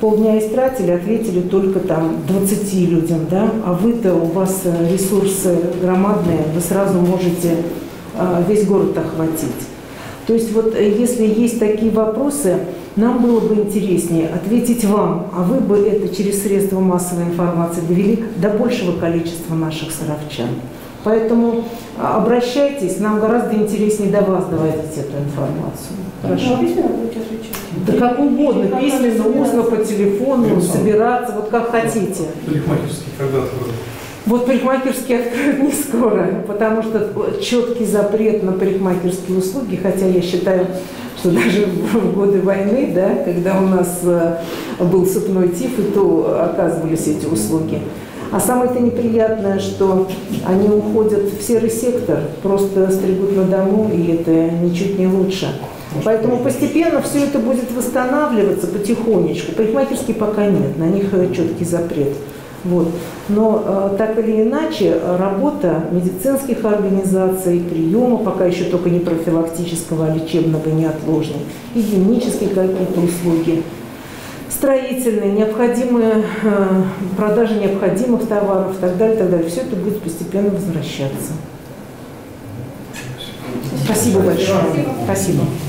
полдня истратили, ответили только там 20 людям, да, а вы-то, у вас ресурсы громадные, вы сразу можете весь город охватить. То есть вот если есть такие вопросы, нам было бы интереснее ответить вам, а вы бы это через средства массовой информации довели до большего количества наших саровчан. Поэтому обращайтесь, нам гораздо интереснее до вас доводить эту информацию. Хорошо? Письменно будете отвечать? Да как угодно, письменно, устно, по телефону, собираться, вот как хотите. Парикмахерский когда-то. Вот парикмахерские откроют не скоро, потому что четкий запрет на парикмахерские услуги, хотя я считаю, что даже в годы войны, да, когда у нас был сыпной тиф, и то оказывались эти услуги. А самое-то неприятное, что они уходят в серый сектор, просто стригут на дому, и это ничуть не лучше. Поэтому постепенно все это будет восстанавливаться потихонечку. Парикмахерские пока нет, на них четкий запрет. Вот. Но так или иначе, работа медицинских организаций, приема, пока еще только не профилактического, а лечебного, неотложного, гигиенические какие-то услуги, строительные, необходимые, продажа необходимых товаров и так далее, все это будет постепенно возвращаться. Спасибо большое. Спасибо.